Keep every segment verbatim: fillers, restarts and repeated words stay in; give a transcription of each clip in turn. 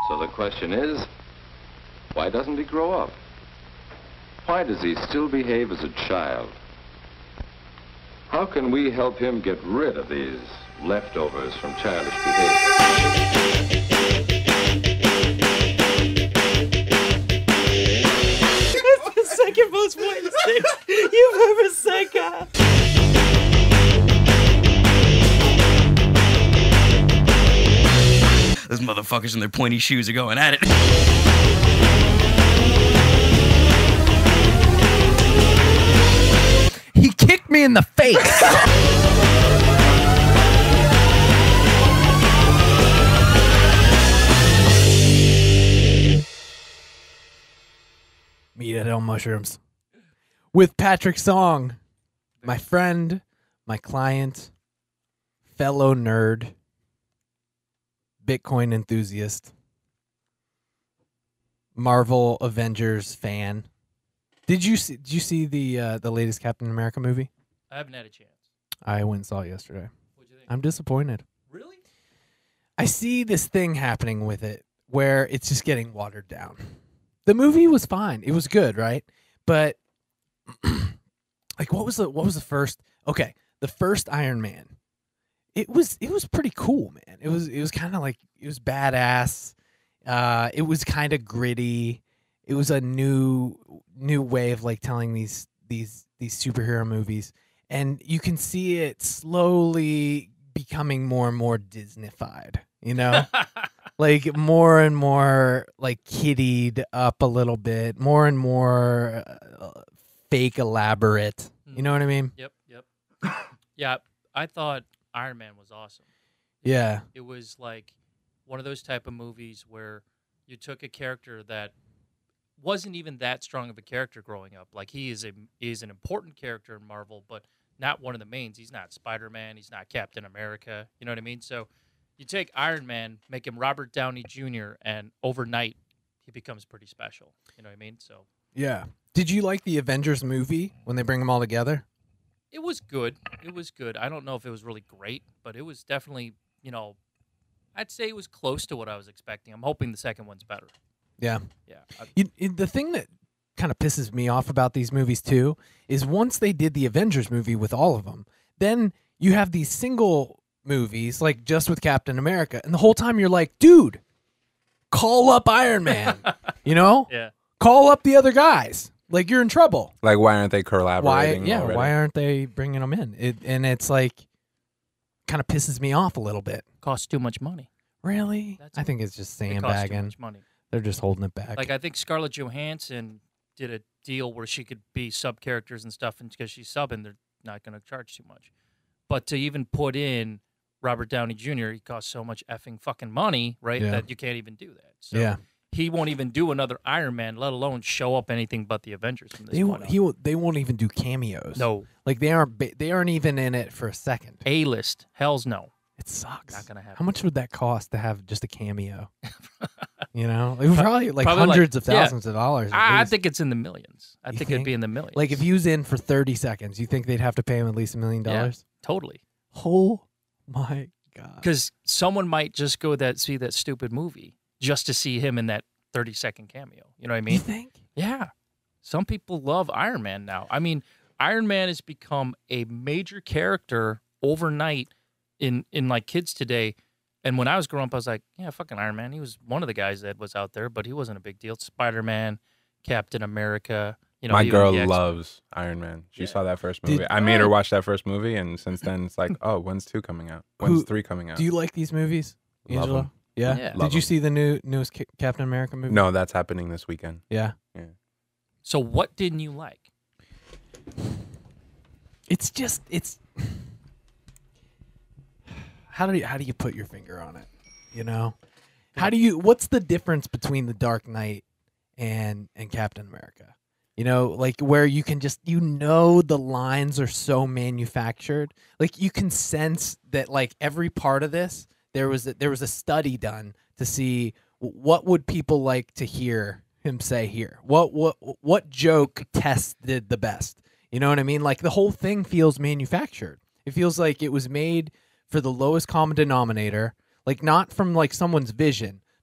So the question is, why doesn't he grow up? Why does he still behave as a child? How can we help him get rid of these leftovers from childish behavior? That's the second most pointless thing you've ever said, God. Those motherfuckers in their pointy shoes are going at it. He kicked me in the face. Meet at Hell Mushrooms with Patrick Song, my friend, my client, fellow nerd, Bitcoin enthusiast, Marvel Avengers fan. Did you see? Did you see the uh, the latest Captain America movie? I haven't had a chance. I went and saw it yesterday. What'd you think? I'm disappointed. Really? I see this thing happening with it where it's just getting watered down. The movie was fine. It was good, right? But like, what was the what was the first? Okay, the first Iron Man. It was it was pretty cool, man. It was it was kind of like it was badass. Uh, it was kind of gritty. It was a new new way of like telling these these these superhero movies, and you can see it slowly becoming more and more Disney-fied, you know? Like more and more like kiddied up a little bit, more and more uh, fake elaborate. You know what I mean? Yep, yep. Yeah, I thought Iron Man was awesome. Yeah. It was like one of those type of movies where you took a character that wasn't even that strong of a character growing up. Like he is a is an important character in Marvel, but not one of the mains. He's not Spider-Man. He's not Captain America. You know what I mean? So you take Iron Man, make him Robert Downey Junior, and overnight he becomes pretty special. You know what I mean? So yeah. Did you like the Avengers movie when they bring them all together? it was good. It was good. I don't know if it was really great, but it was definitely, you know, I'd say it was close to what I was expecting. I'm hoping the second one's better. Yeah. Yeah. I, You, it- the thing that kind of pisses me off about these movies too is once they did the Avengers movie with all of them, then you have these single movies like just with Captain America, and the whole time you're like, dude, call up Iron Man, you know, yeah. call up the other guys. Like you're in trouble. Like, why aren't they Why? collaborating? Yeah. already? Why aren't they bringing them in? It, and it's like kind of pisses me off a little bit. Costs too much money. Really? That's- I think it's just It costs too sandbagging. much money. They're just holding it back. Like I think Scarlett Johansson did a deal where she could be sub characters and stuff, and because she's subbing, they're not going to charge too much. But to even put in Robert Downey Junior, he costs so much effing fucking money, right? Yeah. That you can't even do that. So yeah. he won't even do another Iron Man, let alone show up anything but the Avengers from this They point won't, on. he won't, they won't even do cameos. No. Like they aren't ba- they aren't even in it for a second. A list. Hell's no. It sucks. Not gonna happen. How much would that cost to have just a cameo? You know, it was probably like Probably like- hundreds of yeah. thousands of dollars. at I, I least. think it's in the millions. I You think, it'd think? be in the millions. Like if he was in for thirty seconds, you think they'd have to pay him at least a million Yeah. dollars? Totally. Oh my god! Because someone might just go that see that stupid movie just to see him in that thirty second cameo. You know what I mean? You think? Yeah. Some people love Iron Man now. I mean, Iron Man has become a major character overnight in, in like kids today. And when I was growing up, I was like, yeah, fucking Iron Man. He was one of the guys that was out there, but he wasn't a big deal. Spider-Man, Captain America. You know, My even girl the X- loves Iron Man. She Yeah. saw that first Did- movie. I made her watch that first movie, and since then it's like, oh, when's two coming out? When's Who- three coming out? Do you like these movies, Love Angelo? 'em. Yeah. Yeah. Did Love you 'em. see the new newest Ca- Captain America movie? No, that's happening this weekend. Yeah. So what didn't you like? It's just it's. How do you how do you put your finger on it? You know, how do you? What's the difference between the Dark Knight and and Captain America? You know, like where you can just you know the lines are so manufactured. Like you can sense that like every part of this there was a, there was a study done to see what would people like to hear him say here. What what what joke tested the best? You know what I mean? Like the whole thing feels manufactured. It feels like it was made for the lowest common denominator, like not from like someone's vision,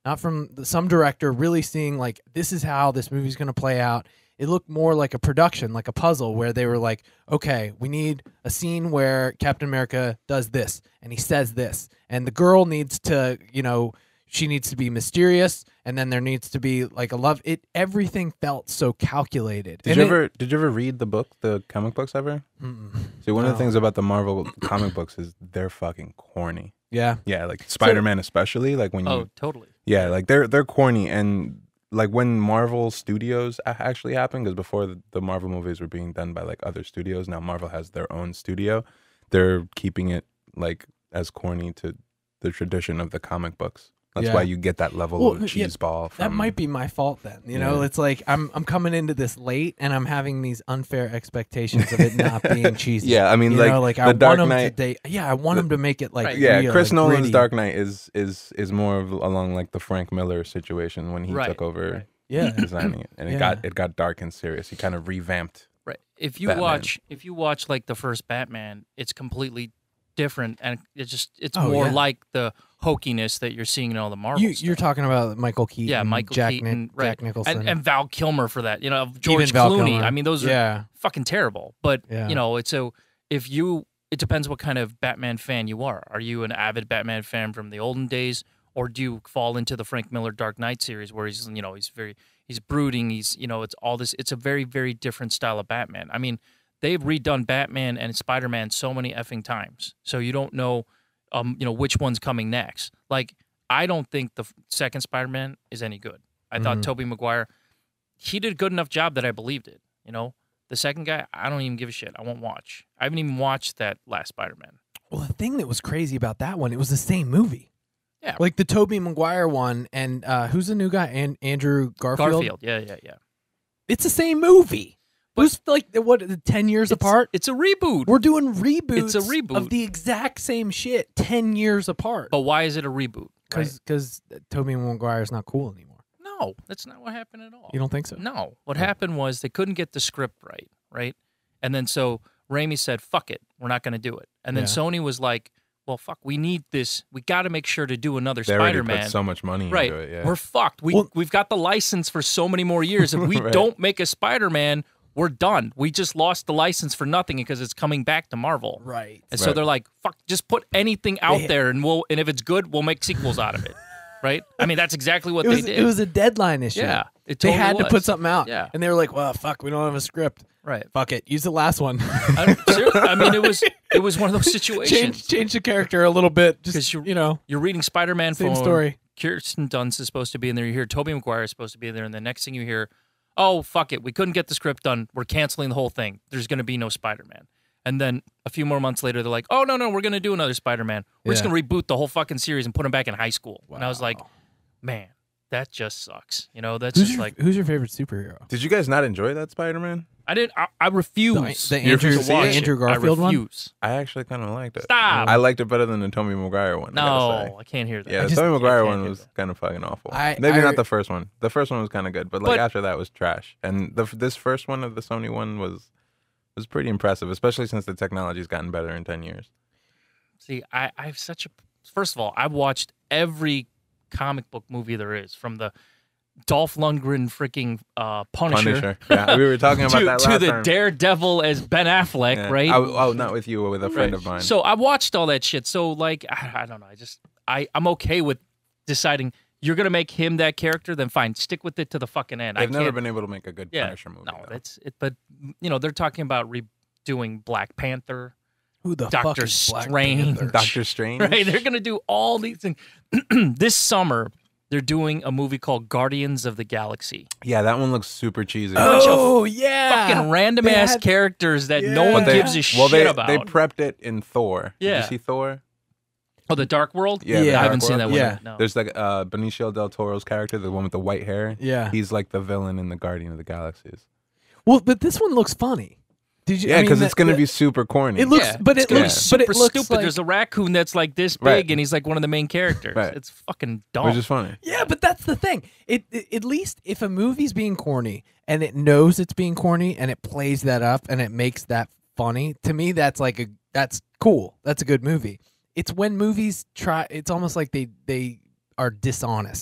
not from the, some director really seeing like this is how this movie's going to play out. It looked more like a production, like a puzzle, where they were like, okay, we need a scene where Captain America does this and he says this, and the girl needs to, you know, she needs to be mysterious, and then there needs to be like a love. It everything felt so calculated. Did And you it- ever did you ever read the book, the comic books ever? Mm-mm. See, one of No. the things about the Marvel comic books is they're fucking corny. Yeah. Yeah, like Spider-Man especially, like when you Oh, totally. Yeah, like they're they're corny, and like when Marvel Studios a- actually happened, because before the, the Marvel movies were being done by like other studios, now Marvel has their own studio. They're keeping it like as corny to the tradition of the comic books. That's Yeah. why you get that level Well, of yeah, cheese ball. From, That might be my fault then. You know, Yeah. it's like I'm I'm coming into this late and I'm having these unfair expectations of it not being cheesy. Yeah, I mean, you like, know, like The I Dark want them Knight- to date. Yeah, I want the- them to make it like Right. Yeah, real, Chris like, Nolan's gritty. Dark Knight is is is more of along like the Frank Miller situation when he Right, took over right. Yeah. designing it, and it Yeah. got it got dark and serious. He kind of revamped. Right. If you Batman. watch, if you watch like the first Batman, it's completely different, and it's just it's Oh, more yeah. like the hokiness that you're seeing in all the Marvel. You, stuff. you're talking about Michael Keaton, yeah, Michael Jack, Keaton, Nic- right. Jack Nicholson, and, and Val Kilmer for that. You know, George Even Val Clooney. Kilmer. I mean, those are yeah, fucking terrible. But Yeah. you know, it's so if you, it depends what kind of Batman fan you are. Are you an avid Batman fan from the olden days, or do you fall into the Frank Miller Dark Knight series where he's, you know, he's very, he's brooding. He's, you know, it's all this. It's a very, very different style of Batman. I mean, they've redone Batman and Spider-Man so many effing times, so you don't know, um, you know, which one's coming next. Like, I don't think the f- second Spider-Man is any good. I thought Mhm. Tobey Maguire, he did a good enough job that I believed it. You know, the second guy, I don't even give a shit. I won't watch. I haven't even watched that last Spider-Man. Well, the thing that was crazy about that one, it was the same movie. Yeah. Like the Tobey Maguire one, and uh, who's the new guy? And Andrew Garfield. Garfield, yeah, yeah, yeah. It's the same movie. But- it was like what ten years It's, apart. it's a reboot. We're doing reboots. It's a reboot. of the exact same shit, ten years apart. But why is it a reboot? Right? Because because Tobey Maguire is not cool anymore. No, that's not what happened at all. You don't think so? No. What happened was they couldn't get the script right, right? And then so Raimi said, fuck it, we're not going to do it. And then Yeah. Sony was like, well, fuck, we need this. We got to make sure to do another They already Spider-Man. put so much money Right. into it. Yeah. We're fucked. We, Well- we've got the license for so many more years. If we Right. don't make a Spider-Man, we're done. We just lost the license for nothing because it's coming back to Marvel. Right. And so Right. they're like, fuck, just put anything out They- there and we'll and if it's good, we'll make sequels out of it. Right? I mean, that's exactly what It was they did. it was a deadline issue. yeah. It They totally had to was. put something out. Yeah. And they were like, well, fuck, we don't have a script. Right. Fuck it. Use the last one. I, ser- I mean, it was it was one of those situations. change change the character a little bit. 'Cause Just, you're- you know, You're reading Spider-Man same from story. Kirsten Dunst is supposed to be in there. You hear Tobey Maguire is supposed to be in there, and the next thing you hear, oh, fuck it, we couldn't get the script done. We're canceling the whole thing. There's going to be no Spider-Man. And then a few more months later, they're like, oh, no, no, we're going to do another Spider-Man. We're just Yeah. going to reboot the whole fucking series and put him back in high school. And I was like, Wow. man, that just sucks. You know, that's Who's just your, like, who's your favorite superhero? Did you guys not enjoy that Spider-Man? I didn't, I, I refuse The, the You Andrew, refuse to the watch it? Andrew Garfield I one? refuse. I actually kind of liked it. Stop. I liked it better than the Tobey Maguire one. I gotta say. No, I can't hear that. Yeah, I the just- Tobey Maguire I can't one do was that. kind of fucking awful. I- Maybe I- not the first one. The first one was kind of good, but like But- after that was trash. And the this first one of the Sony one was was pretty impressive, especially since the technology's gotten better in ten years. See, I, I have such a. First of all, I've watched every comic book movie there is, from the Dolph Lundgren freaking uh, Punisher, Punisher. Yeah, we were talking about to, that to last the time. Daredevil as Ben Affleck, Yeah. right? I- oh, not with you, but with a friend Right. of mine. So I watched all that shit. So like, I, I don't know. I just I I'm okay with deciding you're gonna make him that character. Then fine, stick with it to the fucking end. They've I never can't, been able to make a good yeah, Punisher movie. no, though. that's it. But you know, they're talking about redoing Black Panther. Who the fuck Doctor is Black Strange. Panther? Doctor Strange. Right, they're gonna do all these things. This summer, they're doing a movie called Guardians of the Galaxy. Yeah, that one looks super cheesy. bunch of Oh, yeah. Fucking random They ass had- characters that no Yeah. one But they- gives a shit well, they about. they prepped it in Thor. Did Yeah. you see Thor? oh, the Dark World. Yeah, the I Dark haven't seen World. that one. Yeah. yet, No. There's like uh, Benicio del Toro's character, the one with the white hair. Yeah. He's like the villain in the Guardian of the Galaxies. Well, but this one looks funny. Did you? Yeah, I mean, because it's the- going to the- be super corny. It looks, Yeah, but it's it gonna looks, be but super it looks stupid. like There's a raccoon that's like this big, Right. and he's like one of the main characters. Right. It's fucking dumb. which is funny. yeah, but that's the thing. It, it at least if a movie's being corny and it knows it's being corny and it plays that up and it makes that funny, to me that's like a that's cool. That's a good movie. It's when movies try. It's almost like they they are dishonest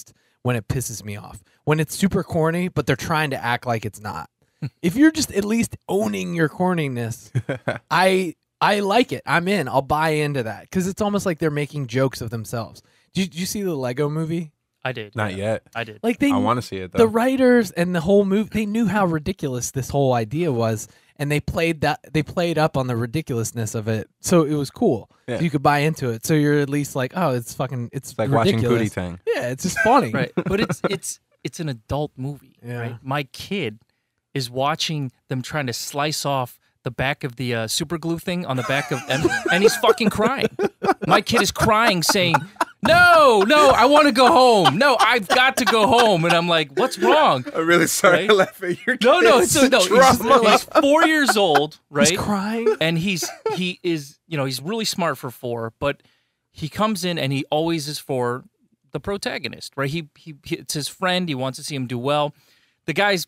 when it pisses me off. When it's super corny, but they're trying to act like it's not. If you're just at least owning your corniness, I I like it. I'm in. I'll buy into that because it's almost like they're making jokes of themselves. Did you, did you see the Lego movie? I did. Not yeah. yet. I did. Like they, I want to see it though. the writers and the whole movie, they knew how ridiculous this whole idea was, and they played that. They played up on the ridiculousness of it, so it was cool. Yeah. So you could buy into it. So you're at least like, oh, it's fucking, it's, It's like ridiculous. watching Pootie Tang. Yeah, it's just funny. Right. But it's it's it's an adult movie. Yeah. Right. My kid is watching them trying to slice off the back of the uh, super glue thing on the back of, and, and he's fucking crying. My kid is crying, saying, "No, no, I want to go home. No, I've got to go home." And I'm like, "What's wrong?" I'm really sorry Right? to laugh at your No, no, kids' it's no. He's, trauma. he's four years old, right? He's crying. And he's he is you know he's really smart for four, but he comes in and he always is for the protagonist, right? He he he- it's his friend. He wants to see him do well. The guy's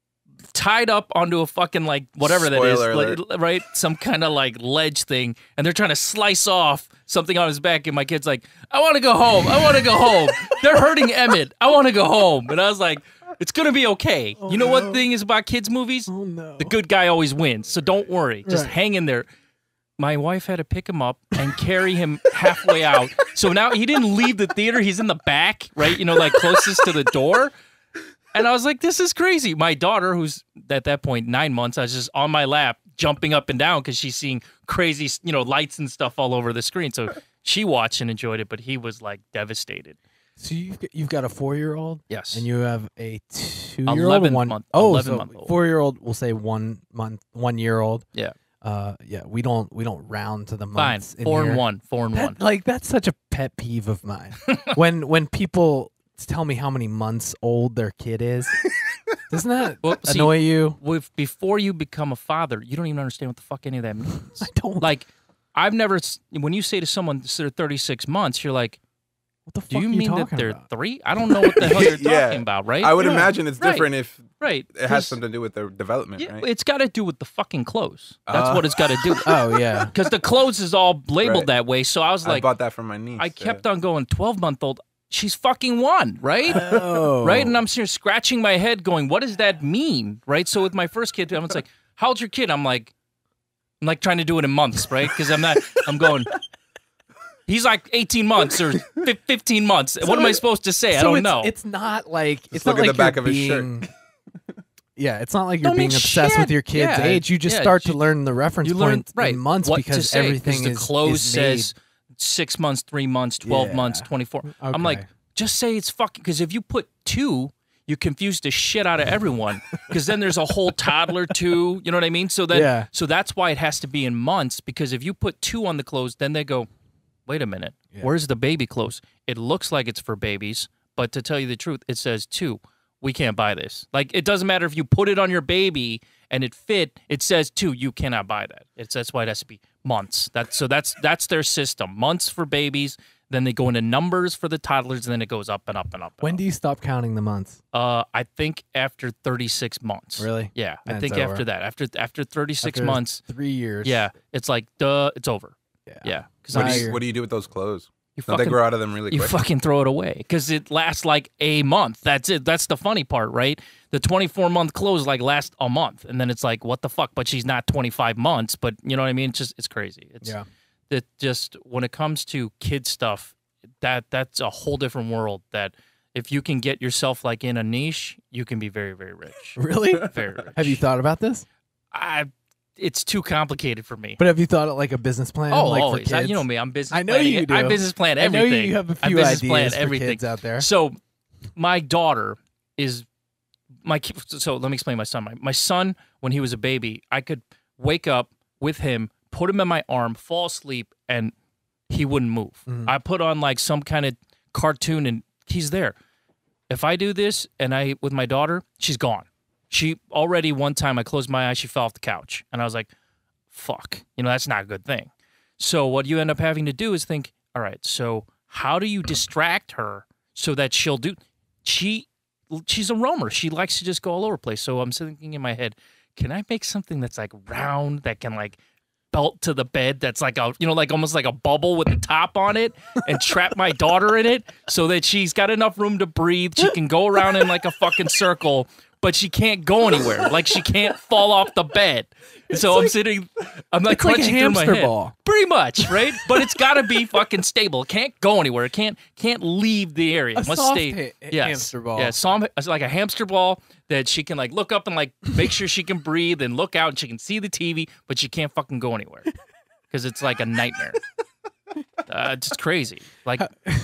tied up onto a fucking like whatever Spoiler that is, like, right? Some kind of like ledge thing, and they're trying to slice off something on his back. And my kid's like, "I want to go home. I want to go home. They're hurting Emmett. I want to go home." And I was like, "It's gonna be okay." Oh, you know no. what thing is about kids movies? Oh no. The good guy always wins, so don't worry. Just Right. hang in there. My wife had to pick him up and carry him halfway out. So now he didn't leave the theater. He's in the back, right? You know, like closest to the door. And I was like, this is crazy. My daughter, who's at that point nine months, I was just on my lap jumping up and down because she's seeing crazy, you know, lights and stuff all over the screen. So she watched and enjoyed it, but he was like devastated. So you've got, you've got a four year old, Yes. and you have a two year old, eleven one month- oh, eleven so month old. four year old. We'll say one month, one year old. Yeah. Uh, yeah. We don't we don't round to the Fine. months. in Four here. and one. Four and That- one. Like that's such a pet peeve of mine. when when people tell me how many months old their kid is, doesn't that Well, see, annoy you? With, before you become a father, you don't even understand what the fuck any of that means. I don't. Like, I've never, s- when you say to someone they're thirty-six months, you're like, What the do fuck you are you mean that talking they're about? three? I don't know what the hell you're Yeah. talking about, right? I would Yeah. imagine it's Right. different if right. it has 'Cause- something to do with their development, yeah, right? It's got to do with the fucking clothes. That's Ah. what it's got to do. Oh yeah. Because the clothes is all labeled Right. that way. So I was I like, bought that from my niece. I kept on going, twelve month old. She's fucking one, right? Oh. Right? And I'm sitting here scratching my head going, what does that mean? Right? So with my first kid, I was like, how old's your kid? I'm like, I'm like trying to do it in months, right? Because I'm not, I'm going, he's like eighteen months or fif- fifteen months. What am I supposed to say? I So don't it's, know. It's not like it's look not at like the back you're of his shirt. being, Yeah, it's not like you're Don't being mean obsessed shit. with your kid's Yeah, age. You just yeah, start you- to learn the reference you learn points right in months what to because say, everything the is clothes is made. says six months, three months, twelve Yeah. months, twenty-four. I'm like, Okay. just say it's fucking, because if you put two, you confuse the shit out of everyone. Because then there's a whole toddler two. You know what I mean? So then, Yeah. so that's why it has to be in months. Because if you put two on the clothes, then they go, wait a minute, Yeah. where's the baby clothes? It looks like it's for babies, but to tell you the truth, it says two. We can't buy this. Like, it doesn't matter if you put it on your baby and it fit. It says two. You cannot buy that. It's that's why it has to be months. That's so that's that's their system. Months for babies. Then they go into numbers for the toddlers, and then it goes up and up and up. And When up. do you stop counting the months? Uh, I think after thirty-six months. Really? Yeah, I Then think it's after over. that, after after thirty-six After months, three years. yeah, it's like duh, it's over. Yeah. Yeah, because What Now do, you're- you, what do you do with those clothes? you Don't they fucking grow out of them really you quick? fucking throw it away because it lasts like a month. That's it. That's the funny part, right? The twenty-four month clothes like last a month, and then it's like, what the fuck? But she's not twenty-five months. But you know what I mean? It's just it's crazy. It's Yeah. that just when it comes to kid stuff, that that's a whole different world. That if you can get yourself like in a niche, you can be very very rich. Really? Very rich. Have you thought about this? I, it's too complicated for me. But have you thought of like a business plan? Oh, like always. For I- kids? you know me. I'm business. I know planning you it. I do. business plan I know everything. you have a I few business ideas plan for everything. kids out there. So, my daughter is my. ki- So let me explain my son. My, my son, when he was a baby, I could wake up with him, put him in my arm, fall asleep, and he wouldn't move. Mhm. I put on like some kind of cartoon, and he's there. If I do this and I with my daughter, she's gone. She already one time I closed my eyes, she fell off the couch, and I was like, "Fuck," you know that's not a good thing. So what you end up having to do is think, all right, so how do you distract her so that she'll do? She she's a roamer. She likes to just go all over the place. So I'm thinking in my head, can I make something that's like round that can like belt to the bed that's like a, you know, like almost like a bubble with the top on it, and trap my daughter in it so that she's got enough room to breathe. She can go around in like a fucking circle, but she can't go anywhere. Like she can't fall off the bed. So I'm like- sitting, I'm like it's like a crunching through my hamster head. ball. Pretty much, right? But it's got to be fucking stable. It can't go anywhere. It can't can't leave the area. A It must soft stay. ha- yes. hamster ball. Yeah, som- it's like a hamster ball that she can like look up and like make sure she can breathe and look out and she can see the T V, but she can't fucking go anywhere because it's like a nightmare. Uh, it's just crazy. Like,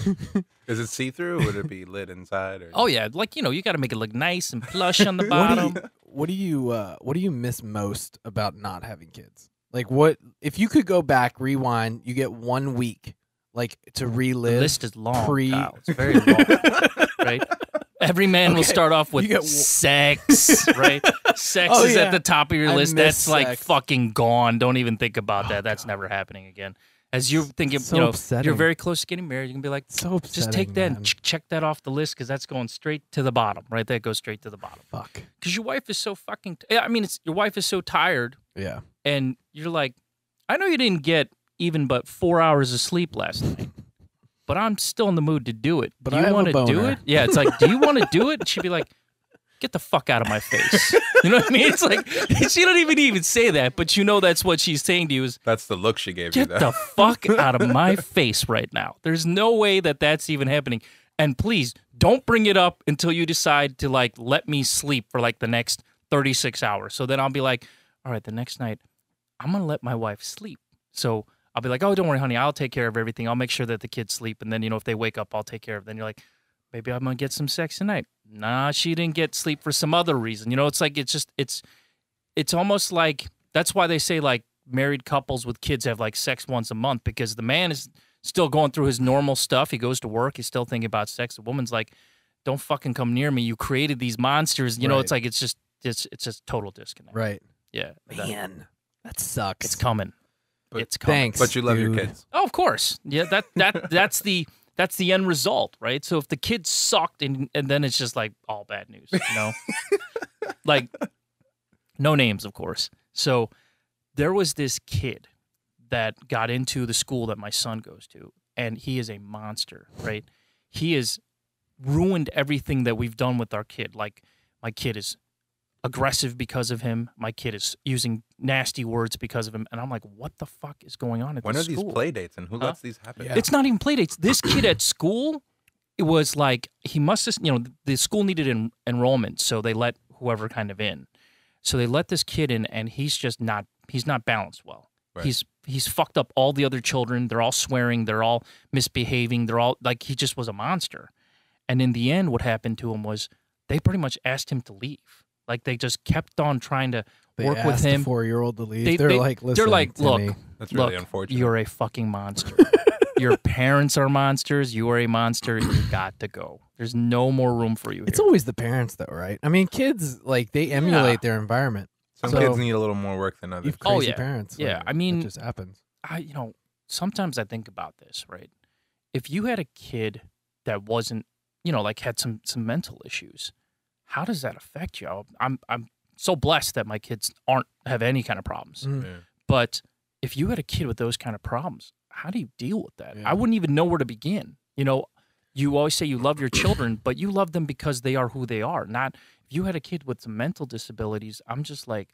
Is it see through? Would it be lit inside? Or... oh yeah, like you know, you got to make it look nice and plush on the What do bottom. you what do you uh, what do you miss most about not having kids? Like what if you could go back, rewind, you get one week like to The relive. list is long. pre- Kyle. It's very long, right? Every man will Okay, start off with you get w- sex, right? Sex Oh, is yeah. at the top of your I list. miss That's like sex. fucking gone. Don't even think about Oh, that. That's God. never happening again. As you're thinking, So you know, upsetting. you're very close to getting married. You can be like, So upsetting, just take that man. and ch- check that off the list because that's going straight to the bottom, right? That goes straight to the bottom. Fuck. Because your wife is so fucking. T- I mean, it's your wife is so tired, Yeah. and you're like, I know you didn't get even but four hours of sleep last night, but I'm still in the mood to do it. But do I you have a want to do boner. it? Yeah, it's like, do you want to do it? And she'd be like, get the fuck out of my face. You know what I mean? It's like she don't even even say that, but you know that's what she's saying to you is That's the look she gave you. get Though. the fuck out of my face right now. There's no way that that's even happening. And please don't bring it up until you decide to like let me sleep for like the next thirty-six hours. So then I'll be like, all right, the next night I'm going to let my wife sleep. So I'll be like, oh, don't worry, honey. I'll take care of everything. I'll make sure that the kids sleep. And then, you know, if they wake up, I'll take care of it. Then you're like, maybe I'm going to get some sex tonight. Nah, she didn't get sleep for some other reason. You know, it's like, it's just, it's, it's almost like, that's why they say like married couples with kids have like sex once a month because the man is still going through his normal stuff. He goes to work. He's still thinking about sex. The woman's like, don't fucking come near me. You created these monsters. You know, Right. it's like, it's just, it's, it's just total disconnect. Right. Yeah. that- Man, that sucks. it's coming. But- it's coming. Thanks. But you love your dude. kids. Oh, of course. Yeah, that that that's the that's the end result, right? So if the kids sucked and and then it's just like all bad news, you know? Like no names, of course. So there was this kid that got into the school that my son goes to, and he is a monster, right? He has ruined everything that we've done with our kid. Like my kid is aggressive because of him. My kid is using nasty words because of him. And I'm like, what the fuck is going on at When are this these school? play dates and who Huh? lets these happen? Yeah. It's not even play dates. This kid at school, it was like he must have, you know, the school needed en- enrollment, so they let whoever kind of in. So they let this kid in, and he's just not, he's not balanced well. Right. He's he's fucked up all the other children. They're all swearing. They're all misbehaving. They're all like he just was a monster. And in the end, what happened to him was they pretty much asked him to leave. Like they just kept on trying to They work with asked him. a four-year-old to leave. They- they're they- like, listen, they're like, Timmy, look, That's really Look, unfortunate. you're a fucking monster. Your parents are monsters. You are a monster. You got to go. There's no more room for you it's here. always the parents, though, right? I mean, kids like they emulate their environment. Some So- kids need a little more work than others. You've Oh, crazy yeah. parents. Yeah, like, I mean- it just happens. I, you know, sometimes I think about this, right? If you had a kid that wasn't, you know, like had some some mental issues, how does that affect you? I'm I'm so blessed that my kids aren't have any kind of problems. Mm. Yeah. But if you had a kid with those kind of problems, how do you deal with that? Yeah. I wouldn't even know where to begin. You know, you always say you love your children, but you love them because they are who they are. Not if you had a kid with some mental disabilities, I'm just like,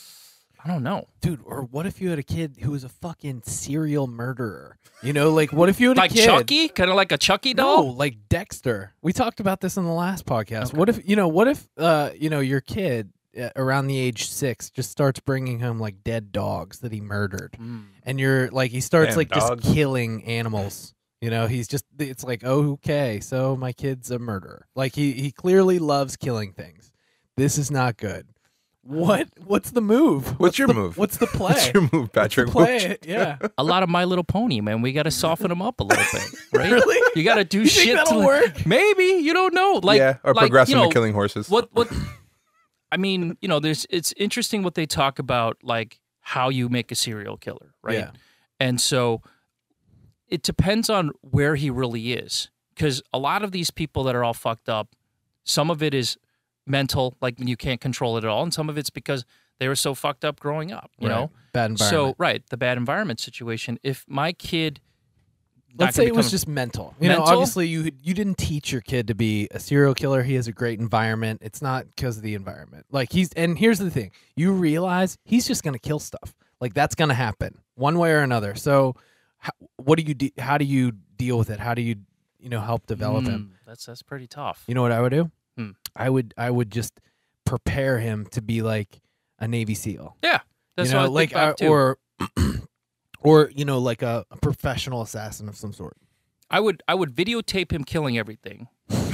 I don't know. Dude, or what if you had a kid who was a fucking serial murderer? You know, like what if you had Like a kid? Chucky? Kind of like a Chucky No, doll? like Dexter. We talked about this in the last podcast. Okay. What if you know? What if uh, you know, your kid uh, around the age six just starts bringing home like dead dogs that he murdered, Mm. and you're like, he starts Damn, like dogs. just killing animals. You know, he's just. It's like, oh, okay, so my kid's a murderer. Like he he clearly loves killing things. This is not good. What what's the move? What's your the, move? What's the play? What's your move, Patrick? play What's- it, yeah. A lot of My Little Pony, man. We got to soften them up a little bit, right? Really? You got to do You think shit that'll to work? Maybe you don't know. Like, yeah, or like, progress you into know, killing horses. What what I mean, you know, there's it's interesting what they talk about, like how you make a serial killer, right? Yeah. And so it depends on where he really is, because a lot of these people that are all fucked up, some of it is mental, like when you can't control it at all, and some of it's because They were so fucked up growing up, you Right. know? Bad environment. So, right, the bad environment situation. If my kid... Let's not say gonna it was become- just mental. You know, Mental? obviously you you didn't teach your kid to be a serial killer. He has a great environment. It's not because of the environment. Like he's and here's the thing: you realize he's just gonna kill stuff. Like that's gonna happen one way or another. So, how, what do you de- how do you deal with it? How do you you know help develop him? Mm, That's that's pretty tough. You know what I would do? Hmm. I would I would just prepare him to be like a Navy SEAL. Yeah, that's you know, what I like think about, uh, too. or or you know, like a, a professional assassin of some sort. I would I would videotape him killing everything.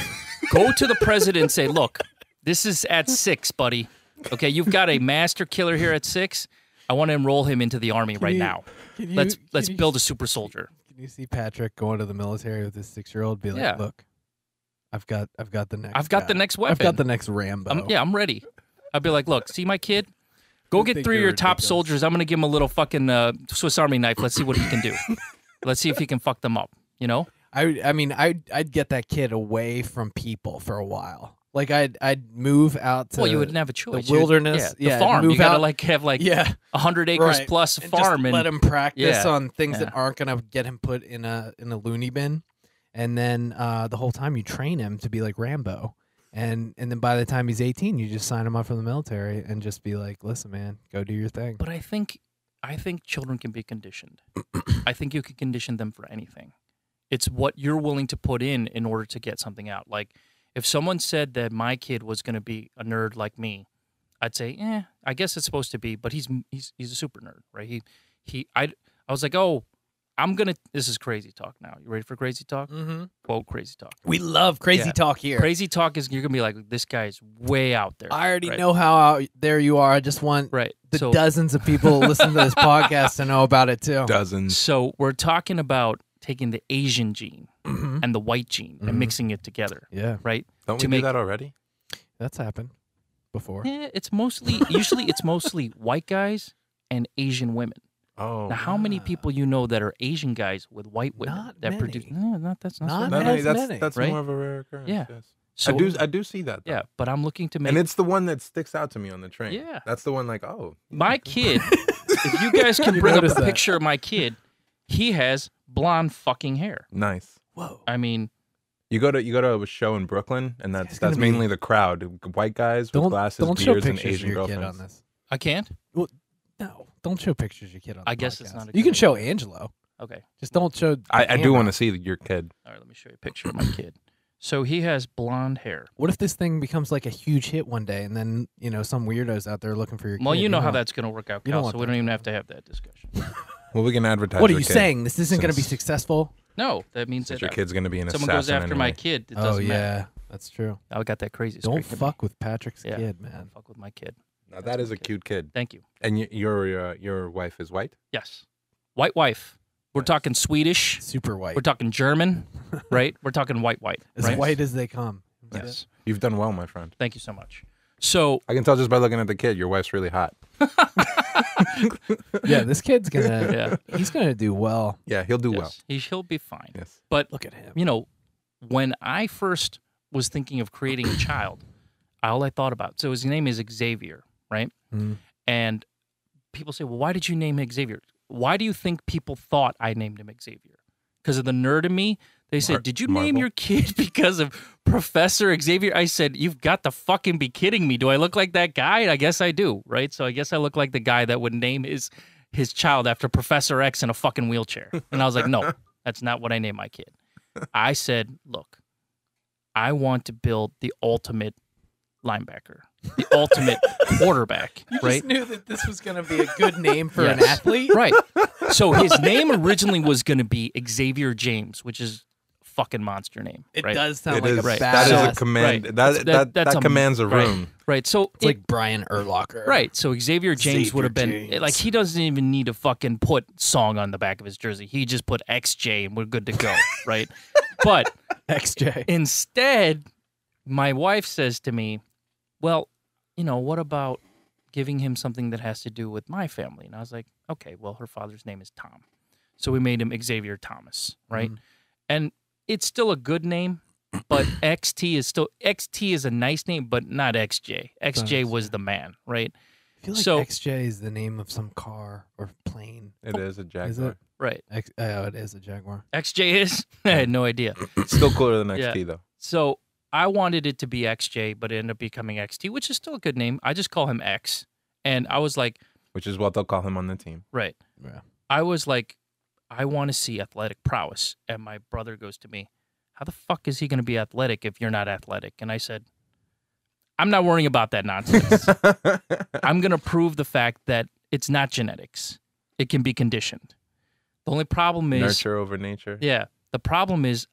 Go to the president and say, "Look, this is at six, buddy. Okay, you've got a master killer here at six. I want to enroll him into the army right you- now. Can you- let's can let's you- build a super soldier." Can you see Patrick going to the military with his six-year-old? Be like, Yeah. look, I've got, I've got the next. I've got guy. the next I've got weapon. the next Rambo. I'm, yeah, I'm ready. I'd be like, "Look, see my kid? Go I get think three of you're your top ridiculous. soldiers. I'm gonna give him a little fucking uh, Swiss Army knife. Let's see what he can do. Let's see if he can fuck them up. You know? I, would- I mean, I'd, I'd get that kid away from people for a while. Like, I'd, I'd move out to. well, you wouldn't have a choice. the You'd- wilderness. yeah, Yeah, the farm. move You gotta out- like have like yeah, a hundred acres right. plus And farm, just and let him practice Yeah. on things that Yeah. aren't gonna get him put in a in a loony bin, and then uh, the whole time you train him to be like Rambo, and and then by the time he's eighteen, you just sign him up for the military and just be like, listen, man, go do your thing. But I think I think children can be conditioned. I think you can condition them for anything. It's what you're willing to put in in order to get something out. Like if someone said that my kid was going to be a nerd like me, I'd say, "Eh, I guess it's supposed to be, but he's he's he's a super nerd, right?" He he I I was like, "Oh, I'm going to this is crazy talk now. You ready for crazy talk?" Mm-hmm. Quote crazy talk. We love crazy Yeah. talk here. Crazy talk is you're going to be like, "This guy's way out there." I already right? know how out there you are. I just want Right. the so dozens of people who listen to this podcast to know about it too. Dozens. so we're talking about taking the Asian gene Mhm. and the white gene Mhm. and mixing it together, Yeah, right? Don't to we make- do that already? that's happened before. Yeah, it's mostly usually it's mostly white guys and Asian women. Oh, Now, how many Ah. people you know that are Asian guys with white women Not that many. produce? No, not that's not, Not so no, many. as no, that's many, that's right? more of a rare occurrence. Yeah. Yes. So, I do I do see that. Though. yeah, but I'm looking to make And it's the one that sticks out to me on the train. Yeah. That's the one like, oh, my kid. If you guys can You bring up a noticed that. picture of my kid, he has blonde fucking hair. nice. Whoa. I mean, You go to you go to a show in Brooklyn, and that's It's gonna that's be- mainly the crowd. White guys with Don't glasses, don't show beards, and pictures of Asian your kid girlfriends. on this. I can't. No, don't show pictures of your kid on. I the guess it's podcast. not a You can good show Angelo. Okay. Just don't show. the I, I do camera. want to see your kid. All right, let me show you a picture of my kid. So he has blonde hair. What if this thing becomes like a huge hit one day, and then you know some weirdos out there looking for your? Well, kid? you know how don't- that's going to work out, you don't Cal, want so we that. don't even have to have that discussion. Well, we can advertise. What are your you kid, saying? This isn't going to be since- successful. No, that means Since that your kid's going to be an someone goes assassin after my anyway. kid. It Oh doesn't yeah, matter. that's true. I got that crazy. Don't straight to me. fuck with Patrick's Yeah. kid, man. Fuck with my kid. Now, That's that is my a kid. cute kid. Thank you. And y- your uh, your wife is white. Yes. White wife. We're talking Swedish. Super white. We're talking German, right? We're talking white, white. as right? white as they come. Yes. You've done well, my friend. Thank you so much. So I can tell just by looking at the kid. Your wife's really hot. Yeah, this kid's gonna. Yeah. He's gonna do well. Yeah, he'll do well. yes, he, he'll be fine. Yes. But Look at him. you know, when I first was thinking of creating a child, all I thought about, so his name is Xavier, right? Mm. And people say, well, why did you name him Xavier? Why do you think people thought I named him Xavier? Because of the nerd in me? They said, Mar- did you name Marvel? your kid because of Professor Xavier? I said, you've got to fucking be kidding me. Do I look like that guy? I guess I do, right? So I guess I look like the guy that would name his his child after Professor X in a fucking wheelchair. And I was like, no, that's not what I named my kid. I said, look, I want to build the ultimate linebacker, the ultimate quarterback, You right? just knew that this was gonna be a good name for an Yes. athlete. Right. So his name originally was going to be Xavier James, which is a fucking monster name. It right? does sound It like is. a Right. badass. That is a Badass. command. Right. That, That- that, that's that a- commands a right. room. Right. So It's like Brian Urlacher. right. So Xavier James would have been Xavier like he doesn't even need to fucking put song on the back of his jersey. He just put X J and we're good to go. Right. But X J. instead, my wife says to me, well, you know, what about giving him something that has to do with my family? And I was like, okay, well, her father's name is Tom. So we made him Xavier Thomas, right? Mhm. And it's still a good name, but X T is still, X T is a nice name, but not X X J. X J was the man, right? I feel like So- X J is the name of some car or plane. It is a Jaguar. Is it? Right. X, oh, it is a Jaguar. X J is? I had no idea. It's still cooler than Yeah. X T though. So I wanted it to be X J, but it ended up becoming X T, which is still a good name. I just call him X. And I was like, Which is what they'll call him on the team. right. Yeah. I was like, I want to see athletic prowess. And my brother goes to me, how the fuck is he going to be athletic if you're not athletic? And I said, I'm not worrying about that nonsense. I'm going to prove the fact that it's not genetics. It can be conditioned. The only problem is... Nurture over nature. Yeah. The problem is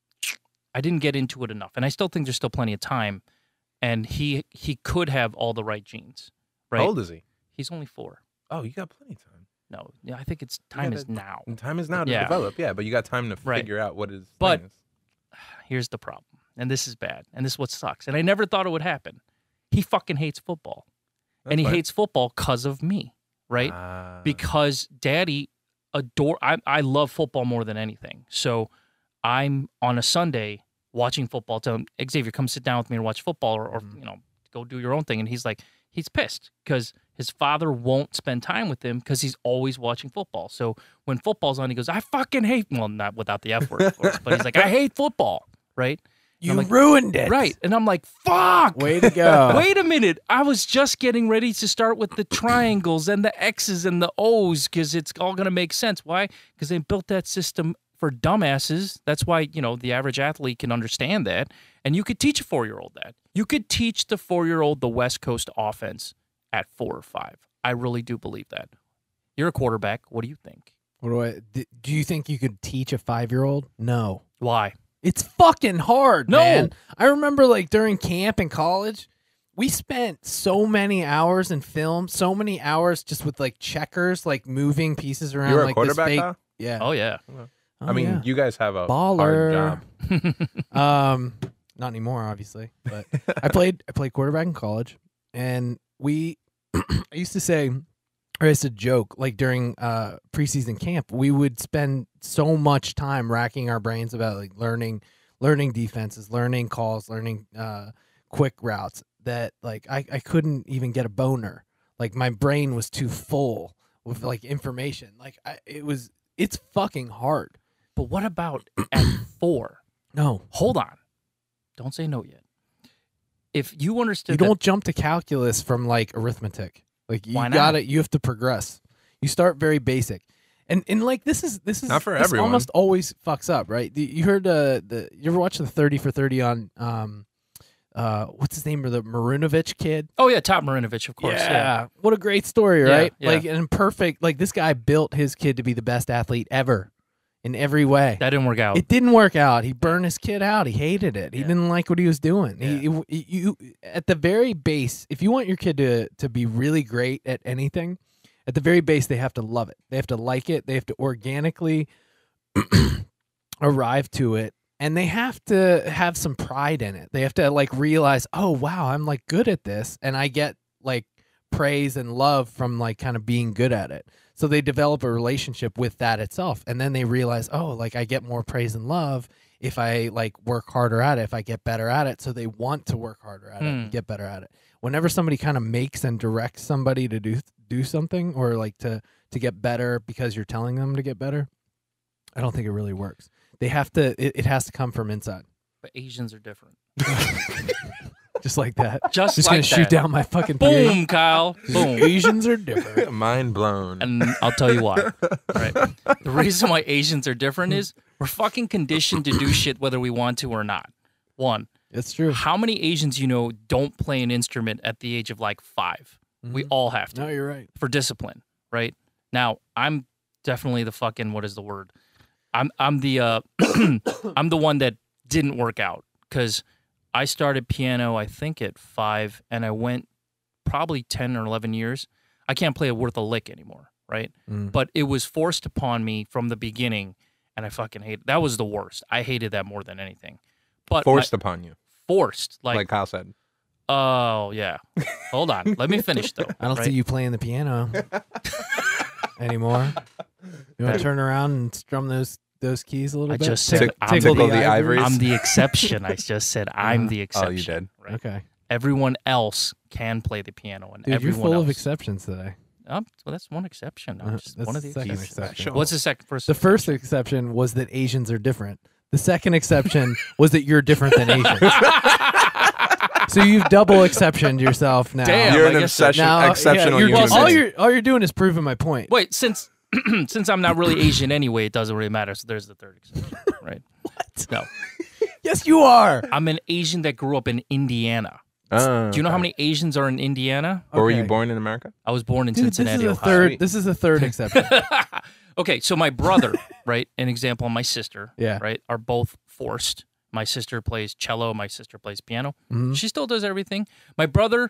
I didn't get into it enough. And I still think there's still plenty of time. And he he could have all the right genes. Right? How old is he? He's only four. Oh, you got plenty of time. No. Yeah, I think it's time Yeah, is that- now. And time is now to Yeah. develop. Yeah, but you got time to Right. figure out what his But- thing is. Here's the problem. And this is bad. And this is what sucks. And I never thought it would happen. He fucking hates football. That's and he fine. hates football because of me. Right? Ah. Because daddy adore I, I love football more than anything. So I'm on a Sunday watching football, tell him, Xavier, come sit down with me and watch football, or, or Mhm. you know, go do your own thing. And he's like, he's pissed because his father won't spend time with him because he's always watching football. So when football's on, he goes, I fucking hate, well, not without the F word, of course, but he's like, I hate football, right? You I'm like, ruined it. Right. And I'm like, fuck. Way to go. Wait a minute. I was just getting ready to start with the triangles and the X's and the O's because it's all going to make sense. Why? Because they built that system for dumbasses. That's why, you know, the average athlete can understand that. And you could teach a four-year-old that. You could teach the four-year-old the West Coast offense at four or five. I really do believe that. You're a quarterback. What do you think? What do I? d- Do you think you could teach a five-year-old? No. Why? It's fucking hard, No. man. I remember like during camp in college, we spent so many hours in film, so many hours just with like checkers, like moving pieces around. You're a like quarterback this fake, now? Yeah. Oh, yeah. Oh, I mean, yeah. you guys have a Baller. hard job. um, not anymore, obviously. But I played. I played quarterback in college, and we. I used to say, or I used to joke, like during uh, preseason camp, we would spend so much time racking our brains about like learning, learning defenses, learning calls, learning uh, quick routes. That like I, I couldn't even get a boner. Like my brain was too full with like information. Like I, it was. It's fucking hard. But what about at four? No. Hold on. Don't say no yet. If you understood You that- don't jump to calculus from like arithmetic. Like you Why not? got it. You have to progress. You start very basic, and and like this is this is Not for this everyone. almost always fucks up, right? The- You heard uh, the you ever watch the thirty for thirty on um uh what's his name, or the Marinovich kid? Oh, yeah, Top Marinovich, of course. Yeah. What a great story, Yeah, right? yeah. Like and perfect. Like this guy built his kid to be the best athlete ever, in every way. That didn't work out. It didn't work out. He burned his kid out. He hated it. He Yeah. didn't like what he was doing. He, he- you at the very base, if you want your kid to to be really great at anything, at the very base they have to love it. They have to like it. They have to organically arrive to it, and they have to have some pride in it. They have to like realize, "Oh, wow, I'm like good at this." And I get like praise and love from like kind of being good at it. So they develop a relationship with that itself. And then they realize, oh, like I get more praise and love if I like work harder at it, if I get better at it. So they want to work harder at it and Hmm. get better at it. Whenever somebody kind of makes and directs somebody to do do something, or like to to get better because you're telling them to get better, I don't think it really works. They have to it, it has to come from inside. But Asians are different. Just like that. Just, Just like gonna that. shoot down my fucking Boom, Kyle. Boom. Asians are different. Mind blown. And I'll tell you why. Right. The reason why Asians are different is we're fucking conditioned to do shit whether we want to or not. One, It's true. how many Asians you know don't play an instrument at the age of like five? We all have to No, you're right. for discipline, right? Now, I'm definitely the fucking, what is the word? I'm I'm the uh I'm the one that didn't work out because I started piano I think at five and I went probably ten or eleven years. I can't play a worth a lick anymore, right? Mm. But it was forced upon me from the beginning, and I fucking hate it. That was the worst. I hated that more than anything. But Forced my- upon you, forced, like, like, Kyle said. oh yeah. Hold on, let me finish though. I don't right? see you playing the piano anymore. You want to turn around and strum those those keys a little I bit? just said Tick- I'm tickle the the ivories. ivories. I'm the exception. I just said I'm the Oh, exception. you did. Right? Okay. Everyone else can play the piano, and Dude, you're everyone full else. of exceptions today. Um, well, that's one exception. I'm Uh, just that's one of the the second exceptions. exception. What's the second? First The first exception was that Asians are different. The second exception was that you're different than Asians. So you've double exceptioned yourself now. Damn. You're I an guess so. obsession, Now, exceptional yeah, you're, human all being. you're all you're doing is proving my point. Wait, since since I'm not really Asian anyway, it doesn't really matter. So there's the third exception, right? What? No, Yes, you are. I'm an Asian that grew up in Indiana. Ah, Do you know how okay. many Asians are in Indiana? Or were you Okay. born in America? I was born in Dude, this Cincinnati, is a Ohio. third. This is a third exception. Okay, so my brother, right, an example, and my sister, Yeah. right, are both forced. My sister plays cello. My sister plays piano. Mhm. She still does everything. My brother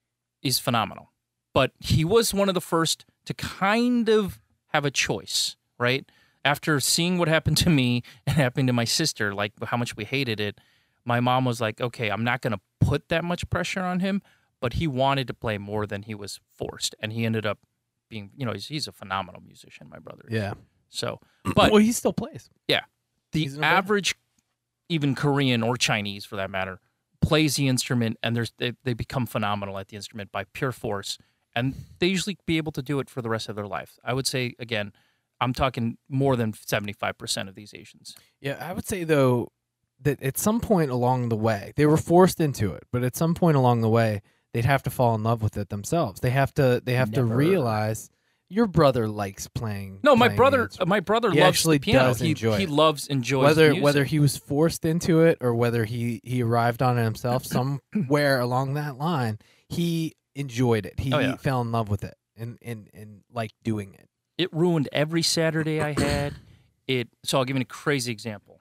is phenomenal, but he was one of the first to kind of have a choice, right? After seeing what happened to me and happened to my sister, like how much we hated it, my mom was like, okay, I'm not going to put that much pressure on him, but he wanted to play more than he was forced. And he ended up being, you know, he's, he's a phenomenal musician, my brother. is. Yeah. So, but well, he still plays. the he's an amazing- average, even Korean or Chinese for that matter, plays the instrument and there's they, they become phenomenal at the instrument by pure force. And they usually be able to do it for the rest of their life. I would say, again, I'm talking more than seventy-five percent of these Asians. Yeah, I would say though that at some point along the way they were forced into it, but at some point along the way they'd have to fall in love with it themselves. They have to. They have to Never. realize your brother likes playing. No, my playing the brother, instrument. my brother He loves actually the piano. does he enjoy he it. loves enjoys whether music. whether he was forced into it or whether he he arrived on it himself, somewhere along that line, he enjoyed it. He Oh, yeah. fell in love with it and and and liked doing it. It ruined every Saturday I had. It so I'll give you a crazy example.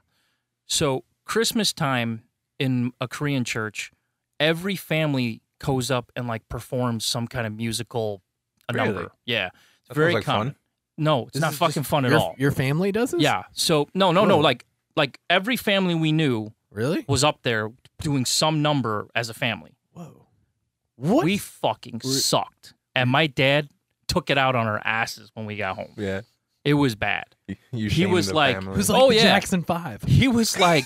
So Christmas time in a Korean church, every family goes up and like performs some kind of musical a Really? number. Yeah, it's That very sounds like common. fun. No, it's This not is fucking just fun at your, all. Your family does this? Yeah. So no, no, no. Whoa. Like like every family we knew Really? was up there doing some number as a family. Whoa. What? We fucking Re- sucked, and my dad took it out on our asses when we got home. Yeah. It was bad. You- You He shamed was the like- family. It was like Oh, the yeah. Jackson Five. He was like,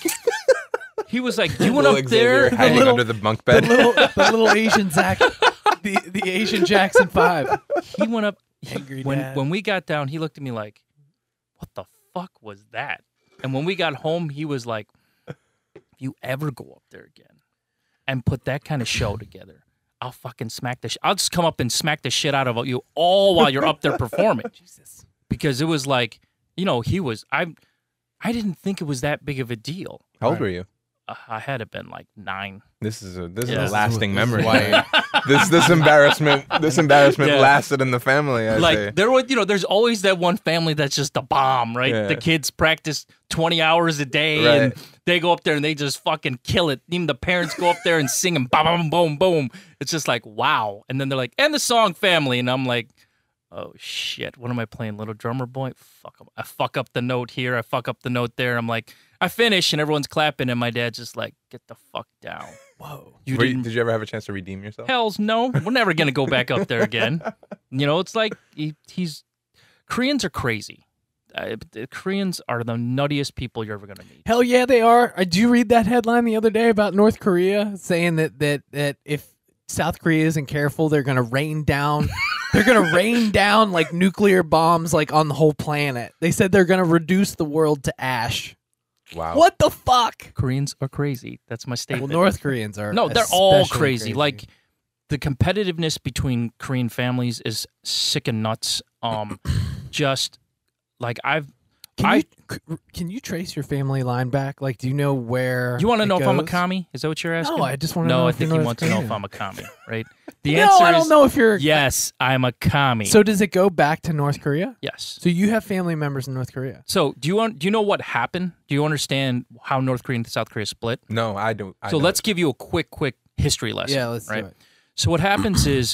he was like, you went Little up there. Xavier hiding little- under the bunk The bed. little, the little Asian Zach, the the Asian Jackson Five. He went up. he- Angry when dad. when we got down, he looked at me like, "What the fuck was that?" And when we got home, he was like, "If you ever go up there again and put that kind of show together, I'll fucking smack the. Sh- I'll just come up and smack the shit out of you all while you're up there performing." Jesus. Because it was like, you know, he was. I, I didn't think it was that big of a deal. How old Right. were you? Uh, I had to been like nine. This is a this Yeah. is This a is lasting what- this is memory. why- this this embarrassment this embarrassment Yeah. lasted in the family. I Like say. there was, you know, there's always that one family that's just a bomb, right? Yeah. The kids practice twenty hours a day, Right. and they go up there and they just fucking kill it. Even the parents go up there and sing and boom, boom, boom, boom. It's just like wow. And then they're like, and the song family, and I'm like, oh shit, what am I playing, Little Drummer Boy? Fuck 'em. I fuck up the note here, I fuck up the note there. I'm like, I finish, and everyone's clapping, and my dad's just like, get the fuck down. Whoa. You Were you- didn't. did you ever have a chance to redeem yourself? Hell's no. We're never gonna go back up there again. You know, it's like he, he's Koreans are crazy. Uh, the Koreans are the nuttiest people you're ever gonna meet. Hell yeah, they are. Did you read that headline the other day about North Korea saying that that that if South Korea isn't careful, they're gonna rain down. They're gonna rain down like nuclear bombs like on the whole planet. They said they're gonna reduce the world to ash. Wow. What the fuck? Koreans are crazy. That's my Well, statement. North Koreans are. no, they're all especially crazy. Like the competitiveness between Korean families is sick and nuts. Um, just like I've. can I- you c- can you trace your family line back? Like, do you know where? You want to it know if I'm a goes? commie? Is that what you're asking? No, I just want to No, know. I if you're think you North want to know if Korean. I'm a commie, right? The no, answer I is don't know if you're. yes, I'm a commie. So does it go back to North Korea? yes. So you have family members in North Korea. So do you want, do you know what happened? Do you understand how North Korea and South Korea split? No, I don't. I So don't. let's give you a quick, quick history lesson. Yeah, let's right? do it. So what happens is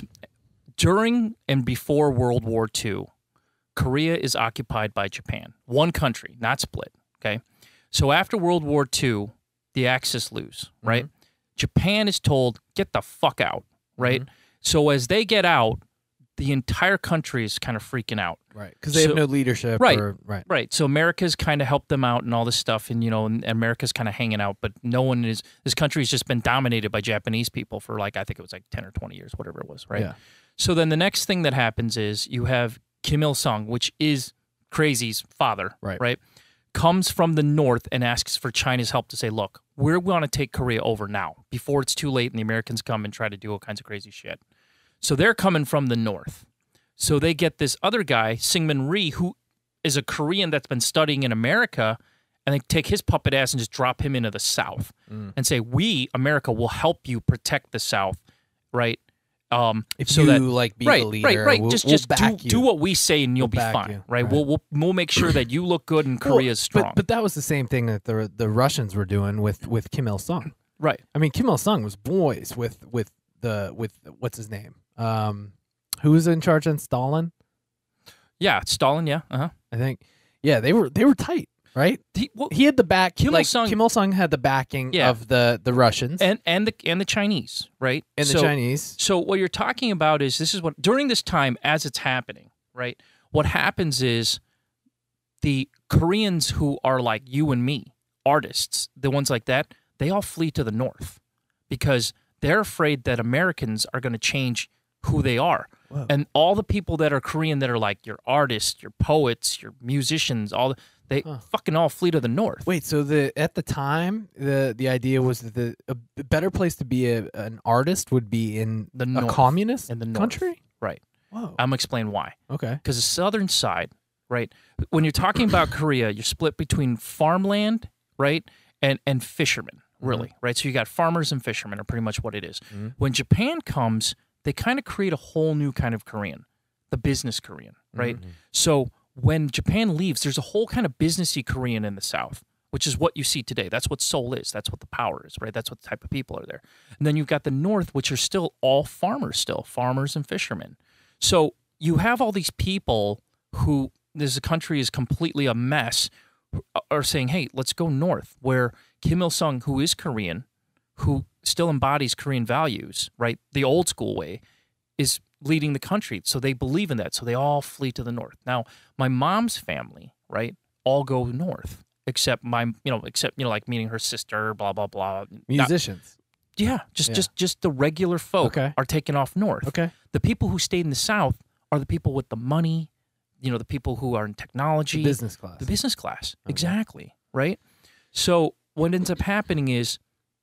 during and before World War Two, Korea is occupied by Japan. One country, not split. Okay. So after World War Two, the Axis lose, right? Japan is told, get the fuck out, right? So as they get out, the entire country is kind of freaking out. Right. Because they So- have no leadership. Right. Or, right. Right. So America's kind of helped them out and all this stuff, and you know, and America's kind of hanging out, but no one is. This country's just been dominated by Japanese people for like I think it was like ten or twenty years, whatever it was. Right. Yeah. So then the next thing that happens is you have Kim Il Sung, which is Crazy's father. Right. Right. Comes from the north and asks for China's help to say, look, we want to take Korea over now before it's too late and the Americans come and try to do all kinds of crazy shit. So they're coming from the north. So they get this other guy, Syngman Rhee, who is a Korean that's been studying in America, and they take his puppet ass and just drop him into the South Mm. and say, we, America, will help you protect the South, right? Um, If so you that, like be right, the leader, right, right. we'll, just we'll just back do, you. do what we say and you'll We'll be back fine, you, right? right. We'll, we'll we'll make sure that you look good and Well, Korea's strong. But, but that was the same thing that the the Russians were doing with, with Kim Il Sung. right. I mean, Kim Il Sung was boys with with the with what's his name? Um, who was in charge then? Stalin, Yeah, Stalin, yeah. Uh-huh. I think. Yeah, they were they were tight, right? He, well, He had the back. Kim like, Il-sung- Kim Il Sung had the backing Yeah. of the the Russians and and the and the Chinese, right? and the So- Chinese. So what you're talking about is this is what during this time as it's happening, right? What happens is the Koreans who are like you and me, artists, the ones like that, they all flee to the north because they're afraid that Americans are going to change who they are. Whoa. And all the people that are Korean that are like your artists, your poets, your musicians, all they Huh. fucking all flee to the north. Wait, so the at the time the the idea was that the a better place to be a, an artist would be in The a north. communist In the north. country. Right. Whoa. I'm gonna explain why. Okay. Because the southern side, right? When you're talking about Korea, you're split between farmland, right, and and fishermen, really, right? So you got farmers and fishermen are pretty much what it is. Mhm. When Japan comes, they kind of create a whole new kind of Korean, the business Korean, right? So when Japan leaves, there's a whole kind of businessy Korean in the south, which is what you see today. That's what Seoul is. That's what the power is, right? That's what the type of people are there. And then you've got the north, which are still all farmers, still farmers and fishermen. So you have all these people who this country is completely a mess, are saying, "Hey, let's go north," where Kim Il Sung, who is Korean, who still embodies Korean values, right, the old school way, is leading the country. So they believe in that. So they all flee to the north. Now, my mom's family, right, all go north, except my, you know, except you know, like meeting her sister, blah blah blah. Not- Musicians. yeah, just Yeah. just just the regular folk Okay. are taking off north. Okay. The people who stayed in the south are the people with the money, you know, the people who are in technology, The business class. the business class. Okay. Exactly, right? So what ends up happening is,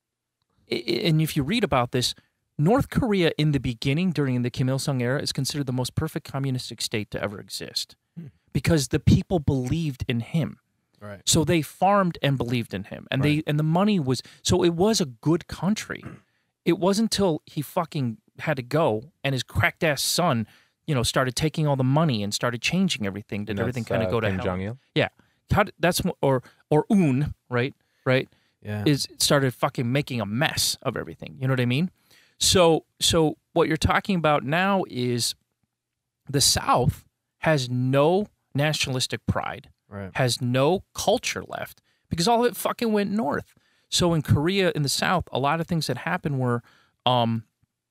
i- i- and if you read about this, North Korea in the beginning, during the Kim Il Sung era, is considered the most perfect communistic state to ever exist Hmm. because the people believed in him. Right. So they farmed and believed in him, and Right. they and the money was so it was a good country. It wasn't until he fucking had to go and his cracked ass son, you know, started taking all the money and started changing everything. Did And everything that's, kind of uh, go to Kim hell? Jong-il? Yeah, How did- that's wh- or or Un, right, right, Yeah. is started fucking making a mess of everything. You know what I mean? So so what you're talking about now is the South has no nationalistic pride, right. has no culture left because all of it fucking went north. So in Korea, in the South, a lot of things that happened were um,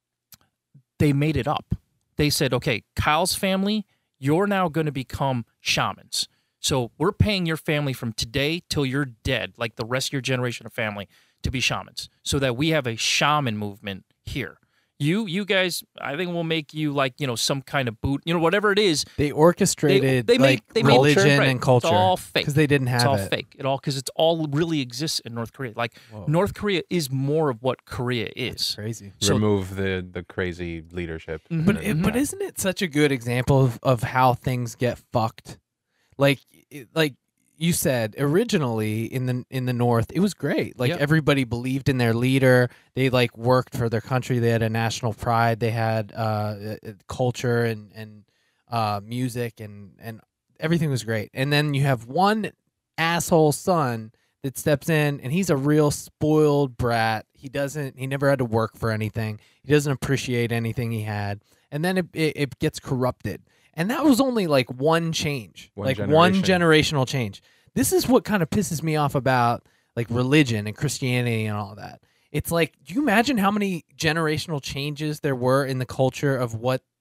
they made it up. They said, okay, Kyle's family, you're now going to become shamans. So we're paying your family from today till you're dead, like the rest of your generation of family, to be shamans so that we have a shaman movement here. You you guys, I think we'll make you like, you know, some kind of boot, you know, whatever it is. They orchestrated they like made- they made- religion right, and it's culture all fake. because they didn't have It's all it. fake. It all because it's all really exists in North Korea. Like Whoa. North Korea is more of what Korea is. Crazy. So- Remove the the crazy leadership. Mhm. But it, but isn't it such a good example of, of how things get fucked? Like it- like you said originally in the in the north, it was great. Like Yep. everybody believed in their leader. They like worked for their country. They had a national pride. They had uh, uh, culture and and uh, music and and everything was great. And then you have one asshole son that steps in and he's a real spoiled brat. He doesn't. He never had to work for anything. He doesn't appreciate anything he had. And then it it, it gets corrupted. And that was only like one change, One like one generation. generational change. This is what kind of pisses me off about like religion and Christianity and all that. It's like, do you imagine how many generational changes there were in the culture of what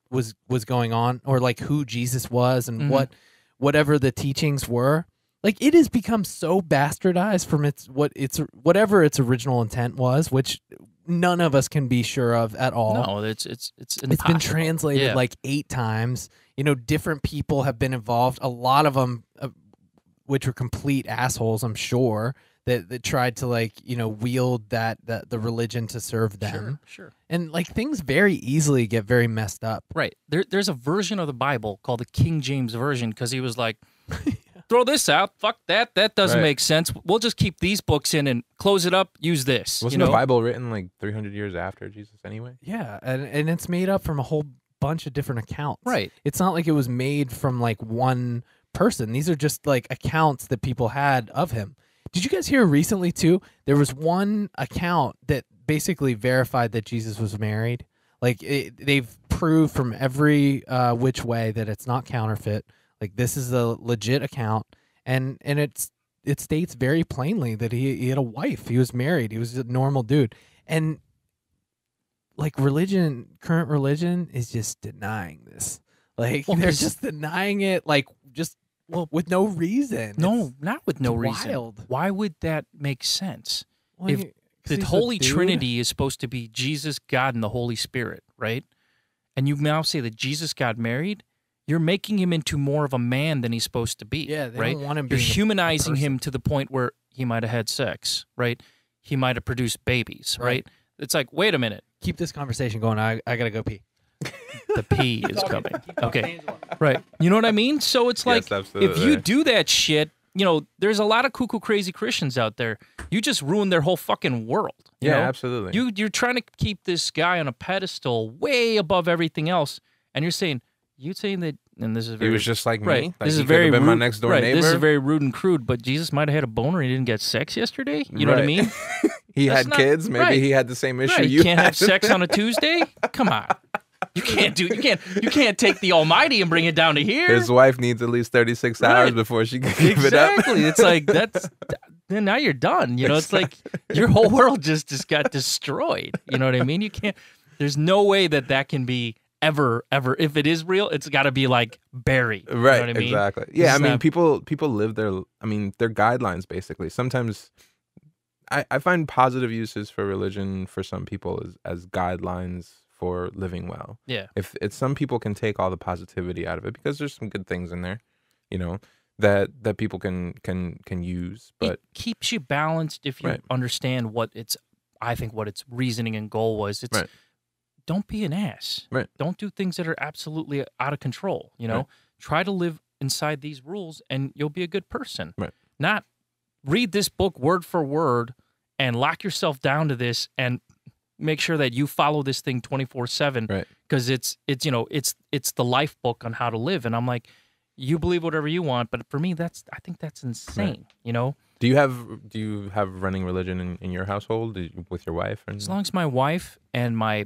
was was going on, or like who Jesus was and Mhm. what whatever the teachings were. Like it has become so bastardized from its what its whatever its original intent was, which none of us can be sure of at all. No, it's it's it's It's been impossible. translated Yeah. like eight times. You know, different people have been involved. A lot of them, uh, which were complete assholes, I'm sure, that, that tried to like you know wield that, that the religion to serve them. Sure, sure. And like things very easily get very messed up. Right. There, there's a version of the Bible called the King James Version because he was like, throw this out. Fuck that. That doesn't Right. make sense. We'll just keep these books in and close it up. Use this. Wasn't you know? the Bible written like three hundred years after Jesus anyway? Yeah, and and it's made up from a whole bunch of different accounts. Right. It's not like it was made from like one person. These are just like accounts that people had of him. Did you guys hear recently too? There was one account that basically verified that Jesus was married. Like it, they've proved from every uh, which way that it's not counterfeit. Like this is a legit account, and and it's it states very plainly that he, he had a wife. He was married. He was a normal dude, and like religion, current religion is just denying this. Like Well, they're 'cause- just denying it, like just well with no reason. No, It's- not with no it's reason. wild. Why would that make sense? well, if you- 'cause The he's a Holy dude. Trinity is supposed to be Jesus, God, and the Holy Spirit, right? And you now say that Jesus got married, you're making him into more of a man than he's supposed to be. Yeah, they right? don't want him You're being a- a humanizing him person. to the point where he might have had sex, right? He might have produced babies, right? Right. It's like, wait a minute, Keep this conversation going. I I gotta go pee. the P is coming. Okay, right. You know what I mean? So it's like, Yes, absolutely. if you do that shit, you know, there's a lot of cuckoo crazy Christians out there. You just ruin their whole fucking world. You Yeah, know? absolutely. You you're trying to keep this guy on a pedestal way above everything else, and you're saying you saying that, and this is He very was just like me. right. Like, this he is could very have been rude, my next door right. neighbor. This is very rude and crude. But Jesus might have had a boner. and He didn't get sex yesterday. You know what I Right. mean? he That's had not- kids. Maybe right. he had the same issue Right. you You can't had. have sex on a Tuesday. Come on. You can't do. You can't. You can't take the Almighty and bring it down to here. His wife needs at least thirty-six Right. hours before she can give it up. Exactly. It's like that's. Then now you're done. You know, it's like your whole world just just got destroyed. You know what I mean? You can't. There's no way that that can be ever ever. If it is real, it's got to be like buried. You Right, know what I mean? exactly. Yeah, I It's mean, not- people people live their. I mean, their guidelines basically. Sometimes, I I find positive uses for religion for some people as as guidelines for living well. Yeah. If it's some people can take all the positivity out of it because there's some good things in there, you know, that that people can can can use. But it keeps you balanced if you Right. understand what its. I think what its reasoning and goal was. It's Right. don't be an ass. Right. Don't do things that are absolutely out of control. You know, Right. try to live inside these rules, and you'll be a good person. Right. Not read this book word for word and lock yourself down to this and make sure that you follow this thing twenty-four seven Right. because it's it's you know it's it's the life book on how to live. And I'm like, you believe whatever you want, but for me that's I think that's insane. You know, do you have do you have running religion in, in your household Do you- with your wife? And as long as my wife and my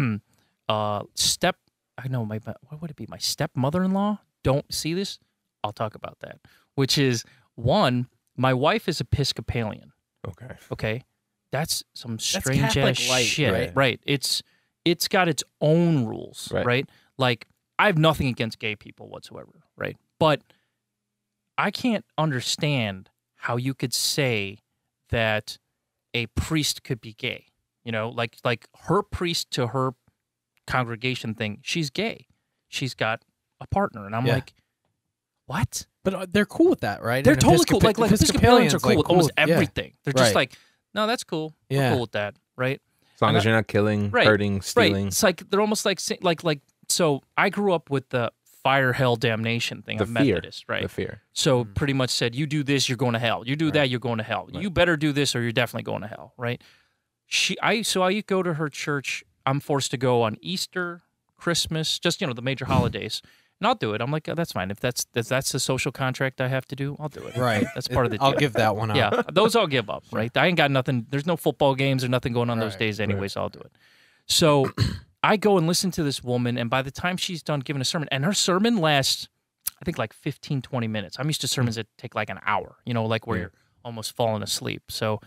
uh step I know my what would it be my stepmother-in-law don't see this, I'll talk about that. Which is one, my wife is Episcopalian. okay, Okay, that's some strange Catholic ass light, shit. right? It's it's got its own rules, Right. right. Like I have nothing against gay people whatsoever, right? But I can't understand how you could say that a priest could be gay. You know, like like her priest to her congregation thing, she's gay. She's got a partner, and I'm Yeah. like, what? But uh, they're cool with that, right? They're And totally cool. Episcopa- Like, like Episcopalians are cool like, with almost yeah. everything. They're just Right. like, no, that's cool. Yeah. We're cool with that, right? as long And as you're not killing, right, hurting, Right. stealing, It's like they're almost like sa- like like. So I grew up with the fire, hell, damnation thing the of fear, Methodist, right? the fear. So pretty much said, you do this, you're going to hell. You do that, you're going to hell. Right. You better do this, or you're definitely going to hell, right? She, I, so I go to her church. I'm forced to go on Easter, Christmas, just you know the major holidays, and I'll do it. I'm like, oh, that's fine. If that's if that's the social contract I have to do, I'll do it. Right. That's part of the deal. I'll give that one up. Yeah, those I'll give up, right? I ain't got nothing. There's no football games or nothing going on those Right, days anyway, so I'll do it. So I go and listen to this woman, and by the time she's done giving a sermon, and her sermon lasts, I think, like fifteen, twenty minutes. I'm used to sermons that take like an hour, you know, like where Yeah. you're almost falling asleep. So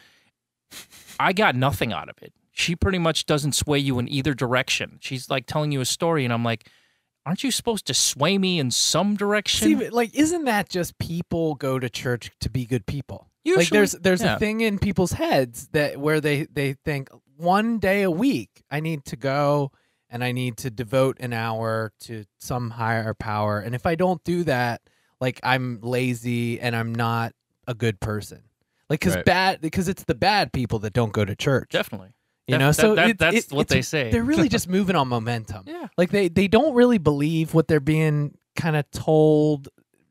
I got nothing out of it. She pretty much doesn't sway you in either direction. She's like telling you a story, and I'm like, aren't you supposed to sway me in some direction? See, but, like, isn't that just people go to church to be good people? Usually, like, there's there's yeah. a thing in people's heads that where they they think one day a week I need to go and I need to devote an hour to some higher power, and if I don't do that, like, I'm lazy and I'm not a good person. Like, because Right. bad because it's the bad people that don't go to church. Definitely. You Def- know, that- so that- it- that's it- what it's- they say. They're really just moving on momentum. Yeah. Like they, they don't really believe what they're being kind of told.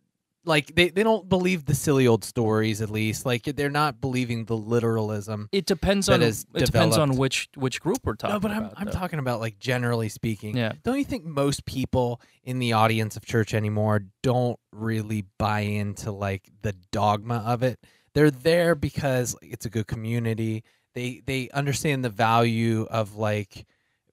Like they, they don't believe the silly old stories, at least. Like they're not believing the literalism. It depends that on is it depends on developed. which which group we're talking No, but I'm about. I'm though. talking about like generally speaking. Yeah. Don't you think most people in the audience of church anymore don't really buy into like the dogma of it? They're there because it's a good community. They they understand the value of like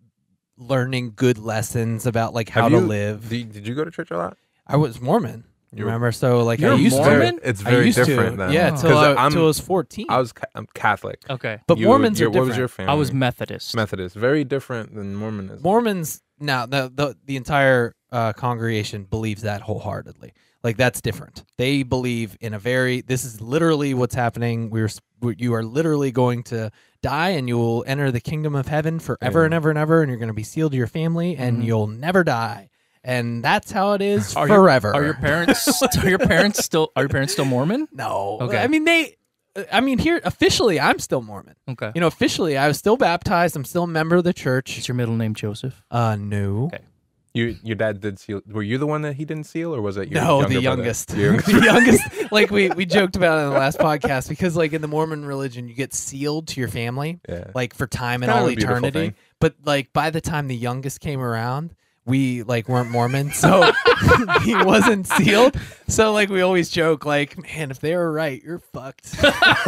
learning good lessons about like how Have to you- live. Did, did you go to church a lot? I was Mormon. You You're- remember? So like You're I used Mormon? to. It's I very used different to. then. Yeah, Oh. till 'Cause I, I'm- till I was fourteen. I was ca- I'm Catholic. Okay. but You- Mormons your- are What was different. your family? I was Methodist. Methodist. Very different than Mormonism. Mormons now the the, the entire uh, congregation believes that wholeheartedly. Like that's different. They believe in a very this is literally what's happening. We're s- we- you are literally going to die and you will enter the kingdom of heaven forever Yeah. and ever and ever, and you're going to be sealed to your family and Mhm. you'll never die. And that's how it is Are your- forever. Are your parents are your parents still are your parents still Mormon? no. Okay. I mean they I mean here officially I'm still Mormon. Okay. You know, officially I was still baptized. I'm still a member of the church. Is your middle name Joseph? Uh no. Okay. You, your dad did seal. Were you the one that he didn't seal, or was it your No, younger the brother? youngest. Your youngest. the youngest. Like we, we joked about it in the last podcast because like in the Mormon religion, you get sealed to your family Yeah. like for time and Kind of all a beautiful eternity. thing. But like by the time the youngest came around, we like weren't Mormon, so he wasn't sealed. So like we always joke like, man, if they were right, you're fucked.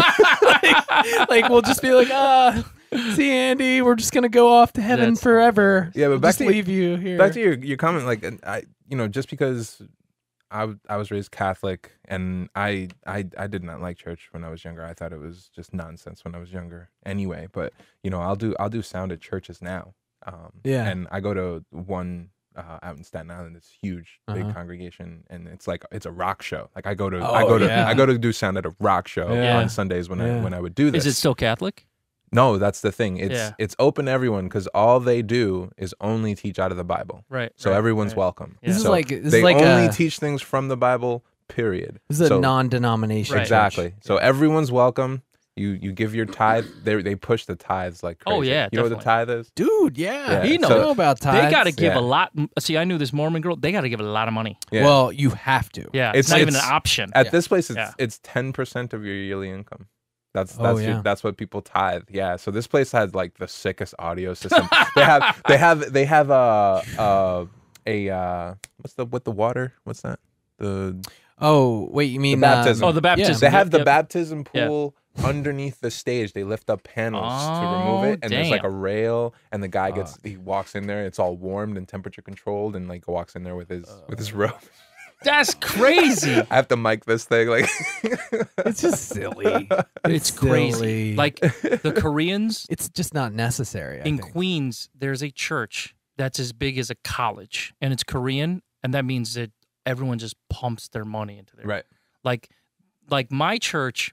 like, like we'll just be like, ah, see Andy, we're just gonna go off to heaven That's forever. Yeah, but We'll back just to- leave you here. Back to your your comment, like and I, you know, just because I w- I was raised Catholic and I I I did not like church when I was younger. I thought it was just nonsense when I was younger. Anyway, but you know, I'll do I'll do sound at churches now. Um, Yeah. and I go to one uh, out in Staten Island. It's huge, big Uh-huh. congregation, and it's like it's a rock show. Like I go to I Oh, go to yeah. I go to do sound at a rock show Yeah. on Sundays when Yeah. I when I would do this. Is it still Catholic? No, that's the thing. It's Yeah. it's open to everyone because all they do is only teach out of the Bible. Right. So right, everyone's right. welcome. Yeah. This is So like this they is like only a, teach things from the Bible. Period. this is so, a non-denominational. Right. exactly. So everyone's welcome. You you give your tithe. They they push the tithes like crazy. Oh, yeah, You know what the tithe is? Dude, yeah, Yeah, he knows so- about tithes. They got to give Yeah. a lot. See, I knew this Mormon girl. They got to give a lot of money. Yeah. Well, you have to. Yeah, it's, It's- not even an it's- option. At yeah. this place, it's Yeah. it's ten percent of your yearly income. That's Oh, that's yeah. your, that's what people tithe. Yeah. So this place has like the sickest audio system. they have they have they have a uh, a uh, what's the with the water? What's that? The Oh, wait, you mean baptism. Oh, the baptism. they Yep, have the yep. baptism Yeah. pool underneath the stage. They lift up panels to Oh, remove it, and there's like a damn. rail, and the guy gets he walks in there. It's all warmed and temperature controlled, and like walks in there with his with his robe. That's crazy. I have to mic this thing like. It's just silly. It's crazy. silly. Like the Koreans it's just not necessary. I in think. Queens, there's a church that's as big as a college, and it's Korean, and that means that everyone just pumps their money into there. Right. Like, like my church,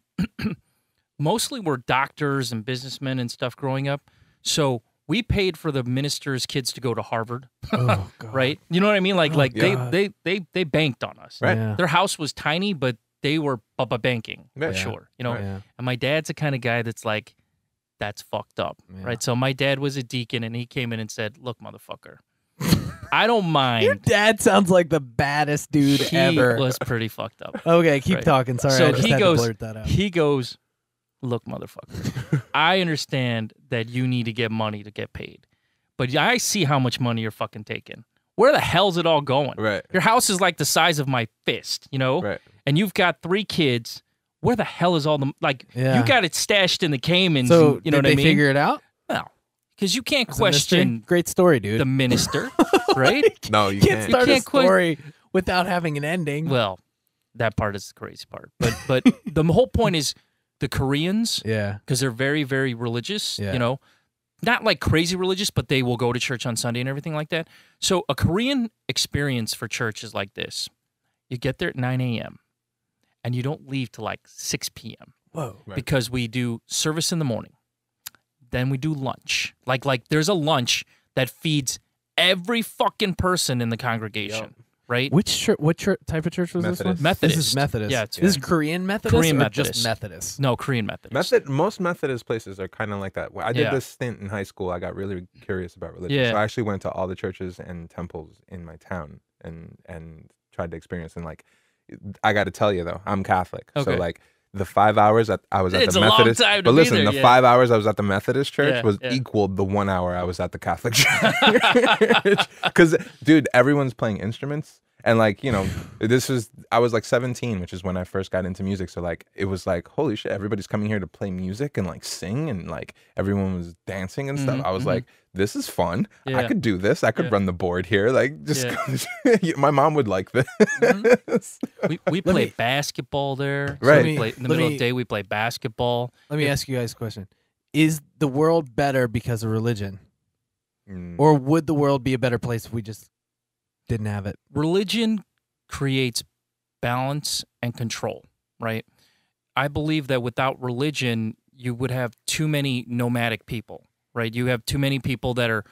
mostly were doctors and businessmen and stuff growing up. So we paid for the ministers' kids to go to Harvard, Oh, God. right? You know what I mean? Like, Oh, like God. they, they they they banked on us. Right. Yeah. Their house was tiny, but they were bubba banking for Yeah. sure. You know, Right. Yeah. and my dad's the kind of guy that's like, that's fucked up, Yeah. right? So my dad was a deacon, and he came in and said, "Look, motherfucker, I don't mind." Your dad sounds like the baddest dude he ever. was pretty fucked up. Okay, keep Right. talking. Sorry, So I just he had goes- to blurt that out. He goes, "Look, motherfucker, I understand that you need to get money to get paid, but I see how much money you're fucking taking. Where the hell's it all going? Right. Your house is like the size of my fist, you know, Right. and you've got three kids. Where the hell is all the like? Yeah. You got it stashed in the Caymans. So and, you know did what I they mean? figure it out? Well, because you can't It's a mystery? question Great story, dude. the minister, right? No, you can't can't. start can't a quit- story without having an ending. Well, that part is the crazy part. But but the whole point is the Koreans, yeah. because they're very very religious. Yeah. You know, not like crazy religious, but they will go to church on Sunday and everything like that. So a Korean experience for church is like this. You get there at nine a.m. and you don't leave till like six p.m. Whoa. Right. because we do service in the morning. Then we do lunch. Like like there's a lunch that feeds every fucking person in the congregation, right? Which church? What church, type of church was this one? Methodist. Methodist. This is Methodist. Yeah, it's- This is Korean Methodist Korean or Methodist. just Methodist? No, Korean Methodist. Method, most Methodist places are kind of like that. When I did Yeah. this stint in high school, I got really curious about religion. Yeah. So I actually went to all the churches and temples in my town and and tried to experience. And like, I got to tell you though, I'm Catholic. Okay. So like the five hours that I was at It's the a long Methodist, time to but be listen, there, the yeah. five hours I was at the Methodist church Yeah, was yeah. equaled the one hour I was at the Catholic church. Because dude, everyone's playing instruments. And like, you know, this was, I was like seventeen, which is when I first got into music. So like, it was like, holy shit, everybody's coming here to play music and like sing and like everyone was dancing and stuff. Mhm, I was mhm. like, this is fun. I Yeah. could do this. I could Yeah. run the board here. Like just, Yeah. my mom would like this. we we Let play me- basketball there. So Right. we play, in the Let middle of me- the day, we play basketball. Let me ask you guys a question: is the world better because of religion, Mm. or would the world be a better place if we just didn't have it? Religion creates balance and control, right? I believe that without religion, you would have too many nomadic people, right? You have too many people that are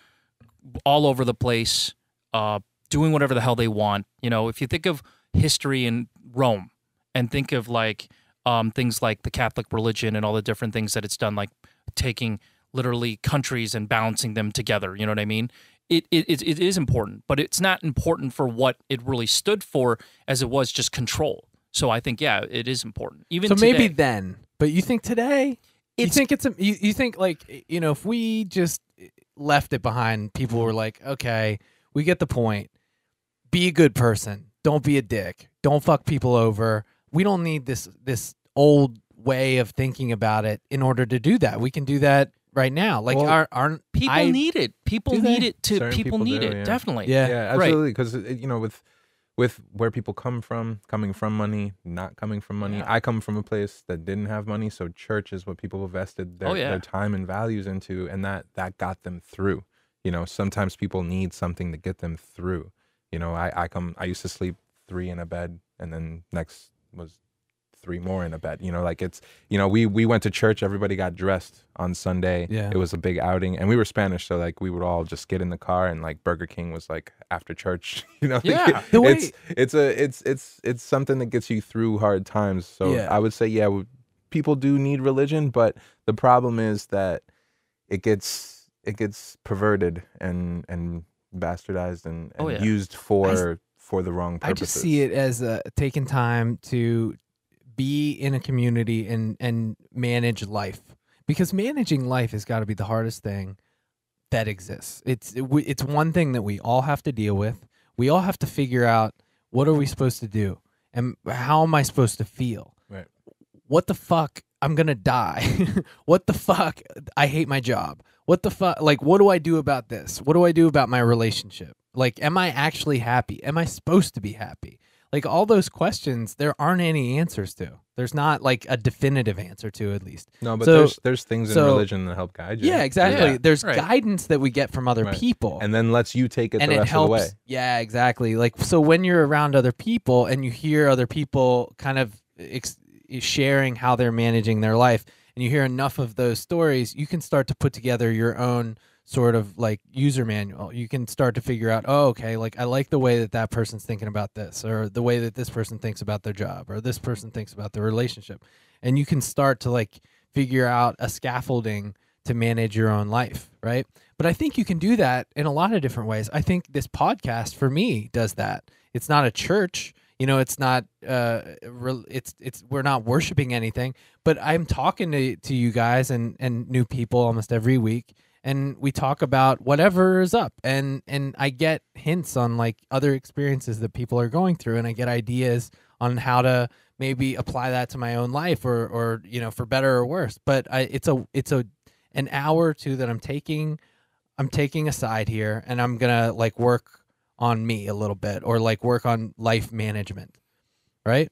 all over the place, uh, doing whatever the hell they want. You know, if you think of history in Rome and think of like um, things like the Catholic religion and all the different things that it's done, like taking literally countries and balancing them together, you know what I mean? It, it it it is important, but it's not important for what it really stood for as it was just control. So I think, yeah, it is important. Even So maybe today. then, but you think today? You It's- think it's a, you, you think like, you know, if we just left it behind, people were like, okay, we get the point. Be a good person. Don't be a dick. Don't fuck people over. We don't need this this old way of thinking about it in order to do that. We can do that right now. Like Well, our aren't People I- need it. People Do they? need it to. Certain People, people need do, it. yeah. Definitely. Yeah. Yeah, Right. absolutely. Because you know, with with where people come from, coming from money, not coming from money. Yeah. I come from a place that didn't have money, so church is what people invested their, Oh, yeah. their time and values into, and that that got them through. You know, sometimes people need something to get them through. You know, I I come. I used to sleep three in a bed, and then next was three more in a bed. You know, like it's, you know, we we went to church, everybody got dressed on Sunday. Yeah. It was a big outing, and we were Spanish, so like we would all just get in the car, and like Burger King was like after church. You know, Yeah. The way- it's it's a it's it's it's something that gets you through hard times. So Yeah. I would say, yeah, we- people do need religion, but the problem is that it gets it gets perverted and and bastardized and, and Oh, yeah. used for for the wrong I purposes. just see it as uh, taking time to be in a community and and manage life, because managing life has got to be the hardest thing that exists. It's it, we- it's one thing that we all have to deal with. We all have to figure out, what are we supposed to do, and how am I supposed to feel? Right. What the fuck? I'm gonna die. What the fuck? I hate my job. What the fuck? Like, what do I do about this? What do I do about my relationship? Like, am I actually happy? Am I supposed to be happy? Like, all those questions, there aren't any answers to. There's not like a definitive answer to, at least. No, but So- there's there's things in so- religion that help guide you. Yeah, exactly. Yeah, There's right. guidance that we get from other Right. people. And then lets you take it and the it rest helps. of the way. Yeah, exactly. Like, so when you're around other people and you hear other people kind of ex- sharing how they're managing their life, and you hear enough of those stories, you can start to put together your own sort of like user manual. You can start to figure out, oh, okay, like I like the way that that person's thinking about this, or the way that this person thinks about their job, or this person thinks about their relationship. And you can start to like figure out a scaffolding to manage your own life, right? But I think you can do that in a lot of different ways. I think this podcast for me does that. It's not a church, you know, it's not uh re- it's it's we're not worshiping anything, but I'm talking to to you guys and and new people almost every week, and we talk about whatever is up, and and I get hints on like other experiences that people are going through, and I get ideas on how to maybe apply that to my own life, or or you know, for better or worse. But I it's a it's a an hour or two that I'm taking I'm taking aside here, and I'm gonna like work on me a little bit, or like work on life management, right?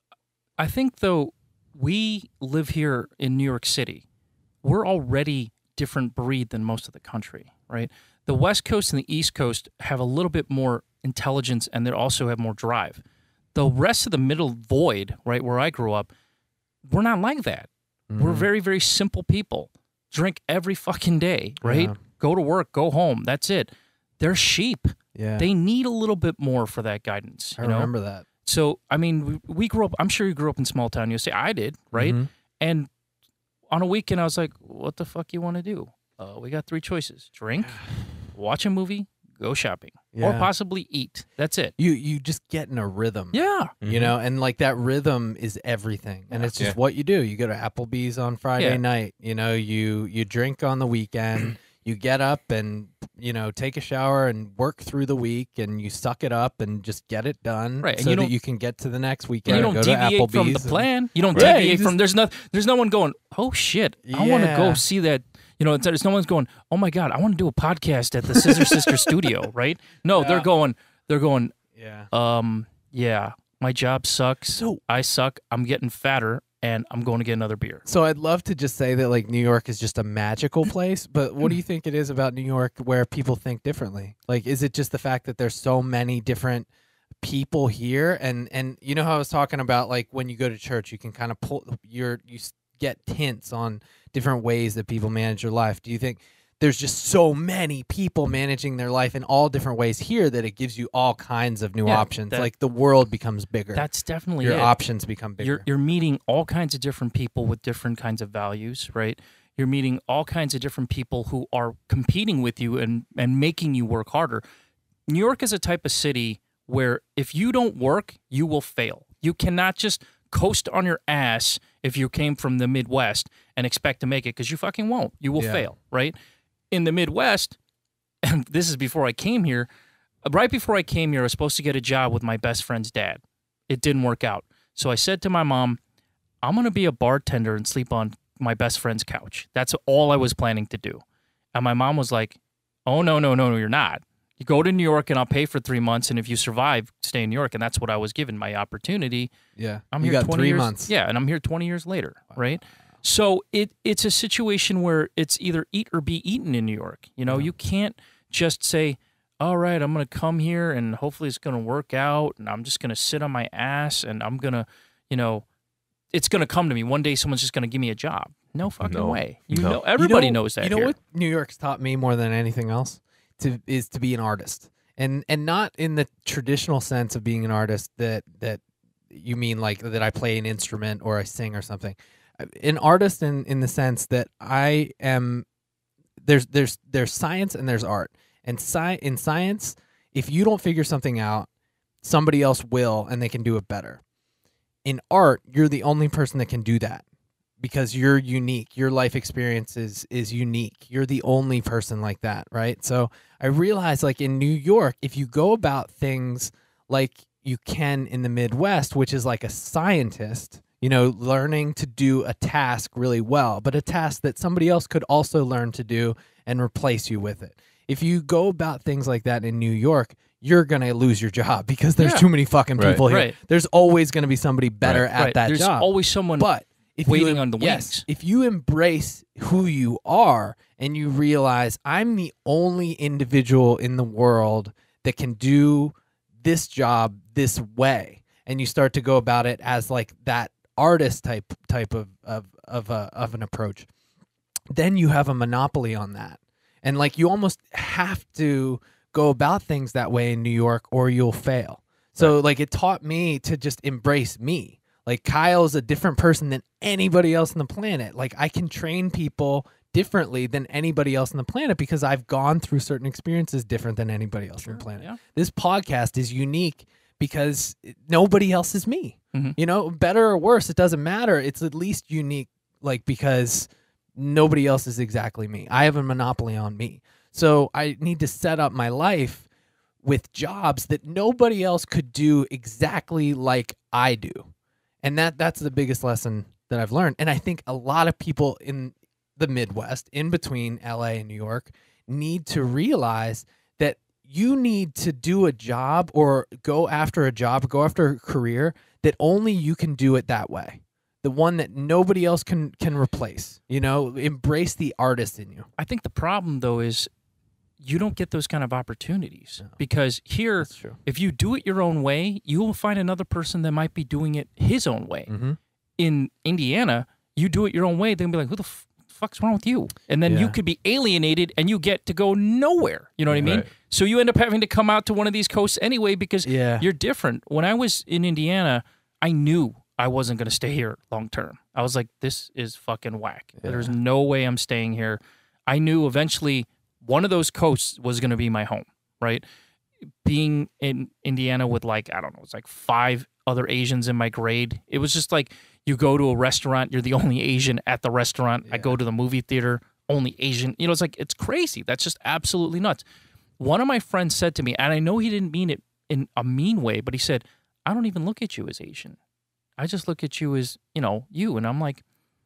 I think though we live here in New York City, we're already different breed than most of the country, right? The West Coast and the East Coast have a little bit more intelligence, and they also have more drive. The rest of the middle void, right, where I grew up, we're not like that. Mm-hmm. We're very, very simple people. Drink every fucking day, right? Yeah. Go to work, go home. That's it. They're sheep. Yeah. They need a little bit more for that guidance. I you know? remember that. So, I mean, we, we grew up, I'm sure you grew up in small town U S A. I did, right? Mm-hmm. And on a weekend, I was like, what the fuck you want to do? Uh, we got three choices. Drink, watch a movie, go shopping, yeah. or possibly eat. That's it. You you just get in a rhythm. Yeah. You mm-hmm. know, and like that rhythm is everything. And it's just yeah. what you do. You go to Applebee's on Friday yeah. night. You know, you you drink on the weekend. You get up and, you know, take a shower and work through the week, and you suck it up and just get it done, right? So you that you can get to the next weekend. You don't go deviate to Applebee's from the and, plan. You don't right, deviate you just, from. There's no. There's no one going, oh shit, I yeah. want to go see that. You know, there's no one's going, oh my god, I want to do a podcast at the Scissor Sister Studio, right? No, yeah. they're going. They're going. Yeah. Um. Yeah. My job sucks. So I suck. I'm getting fatter. And I'm going to get another beer. So I'd love to just say that like New York is just a magical place, but what do you think it is about New York where people think differently? Like, is it just the fact that there's so many different people here? And and you know how I was talking about like when you go to church, you can kind of pull your you get hints on different ways that people manage their life. Do you think there's just so many people managing their life in all different ways here that it gives you all kinds of new yeah, options? that, like the world becomes bigger. That's definitely your it. options become bigger. You're, you're meeting all kinds of different people with different kinds of values, right? You're meeting all kinds of different people who are competing with you and, and making you work harder. New York is a type of city where if you don't work, you will fail. You cannot just coast on your ass if you came from the Midwest and expect to make it, because you fucking won't. You will yeah. fail, right? In the Midwest, and this is before I came here, right before I came here, I was supposed to get a job with my best friend's dad. It didn't work out. So I said to my mom, I'm going to be a bartender and sleep on my best friend's couch. That's all I was planning to do. And my mom was like, oh, no, no, no, no, you're not. You go to New York and I'll pay for three months. And if you survive, stay in New York. And that's what I was given, my opportunity. Yeah. I'm you here got twenty three years, months. Yeah. And I'm here twenty years later. Wow. Right. So it it's a situation where it's either eat or be eaten in New York. You know, yeah. you can't just say, all right, I'm going to come here and hopefully it's going to work out and I'm just going to sit on my ass and I'm going to, you know, it's going to come to me. One day someone's just going to give me a job. No fucking no. way. You no. know, everybody you know, knows that You know here. what New York's taught me more than anything else to is to be an artist. And and not in the traditional sense of being an artist that that you mean like that I play an instrument or I sing or something. An artist in, in the sense that I am there's there's there's science and there's art. And sci- in science, if you don't figure something out, somebody else will and they can do it better. In art, you're the only person that can do that because you're unique. Your life experience is, is unique. You're the only person like that, right? So I realized like in New York, if you go about things like you can in the Midwest, which is like a scientist, you know, learning to do a task really well, but a task that somebody else could also learn to do and replace you with it. If you go about things like that in New York, you're going to lose your job because there's yeah. too many fucking people right. here. Right. There's always going to be somebody better right. at right. that there's job. There's always someone but if waiting you, on the yes, wings. If you embrace who you are and you realize I'm the only individual in the world that can do this job this way, and you start to go about it as like that artist type type of of of, a, of an approach, then you have a monopoly on that. And like you almost have to go about things that way in New York or you'll fail. So right. like it taught me to just embrace me. Like Kyle's a different person than anybody else on the planet. Like I can train people differently than anybody else on the planet because I've gone through certain experiences different than anybody else sure, on the planet. Yeah. This podcast is unique because nobody else is me. Mm-hmm. You know, better or worse, it doesn't matter. It's at least unique, like because nobody else is exactly me. I have a monopoly on me. So I need to set up my life with jobs that nobody else could do exactly like I do. And that that's the biggest lesson that I've learned. And I think a lot of people in the Midwest, in between L A and New York, need to realize that you need to do a job or go after a job, go after a career that only you can do it that way. the one that nobody else can can replace. You know, embrace the artist in you. I think the problem though is you don't get those kind of opportunities No. because here, That's true. if you do it your own way, you will find another person that might be doing it his own way. Mm-hmm. In Indiana, you do it your own way, they're gonna be like, "Who the f- fuck's wrong with you?" And then you Yeah. could be alienated, and you get to go nowhere. You know what I mean? Right. So you end up having to come out to one of these coasts anyway because Yeah. you're different. When I was in Indiana, I knew I wasn't gonna stay here long term. I was like, "This is fucking whack. There's Yeah. no way I'm staying here." I knew eventually one of those coasts was gonna be my home. Right? Being in Indiana with like I don't know, it's like five other Asians in my grade. It was just like you go to a restaurant, you're the only Asian at the restaurant. I Yeah. go to the movie theater, only Asian. You know, it's like it's crazy. That's just absolutely nuts. One of my friends said to me, and I know he didn't mean it in a mean way, but he said, "I don't even look at you as Asian. I just look at you as, you know, you." And I'm like,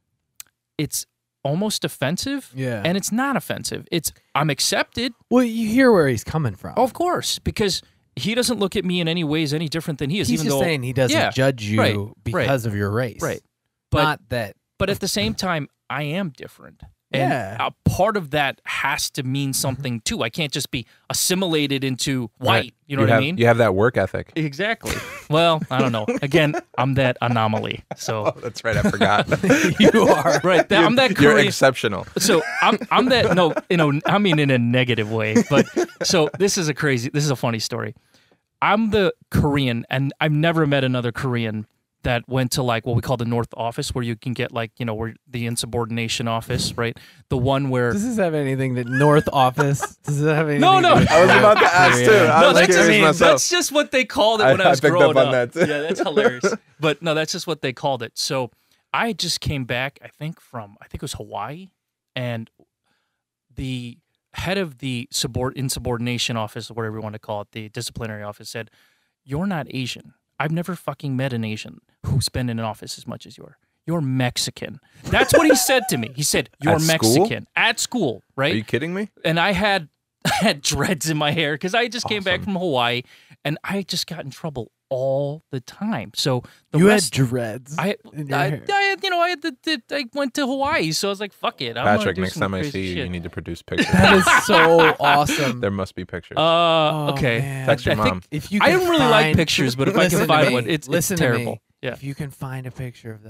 it's almost offensive. Yeah. And it's not offensive. It's I'm accepted. Well, you hear where he's coming from. Of course, because he doesn't look at me in any ways any different than he is. he's even just though, saying he doesn't Yeah, judge you right, right, because of your race. right. But Not that. but at the same time, I am different, and Yeah. a part of that has to mean something too. I can't just be assimilated into white. Right. You know what have, I mean? You have that work ethic. Exactly. Well, I don't know. Again, I'm that anomaly. Oh, So that's right. I forgot. You are. right, that, I'm that You're Korean. exceptional. So I'm I'm that no, you know, I mean in a negative way. But so this is a crazy, this is a funny story. I'm the Korean, and I've never met another Korean that went to like what we call the North Office, where you can get like you know where the insubordination office, right? The one where Does this have anything that North Office? Does it have anything? No, no. to do with I was about to ask, Korea? too. I no, was that's curious just, myself. that's just what they called it when I, I- I was picked up growing on up. that, too. Yeah, that's hilarious. But no, that's just what they called it. So I just came back, I think from I think it was Hawaii, and the head of the subord- insubordination office, or whatever you want to call it, the disciplinary office, said, "You're not Asian. I've never fucking met an Asian who's been in an office as much as you are. You're Mexican." That's what he said to me. He said, "You're At school? Mexican." At school, right? Are you kidding me? And I had I had dreads in my hair because I just came back Awesome. from Hawaii, and I just got in trouble all the time. So the You rest, had dreads. I, in your I, hair. I had, you know, I had the, the, I went to Hawaii, so I was like, "Fuck it, I'm gonna Patrick, do next some time I crazy see you, shit. you need to produce pictures. That is so awesome. There must be pictures. Uh, Oh, okay. man. Text your I mom. think If you I can don't really like find- pictures, but if I Listen can to find me. one, it's, Listen it's to terrible. me. Yeah. If you can find a picture of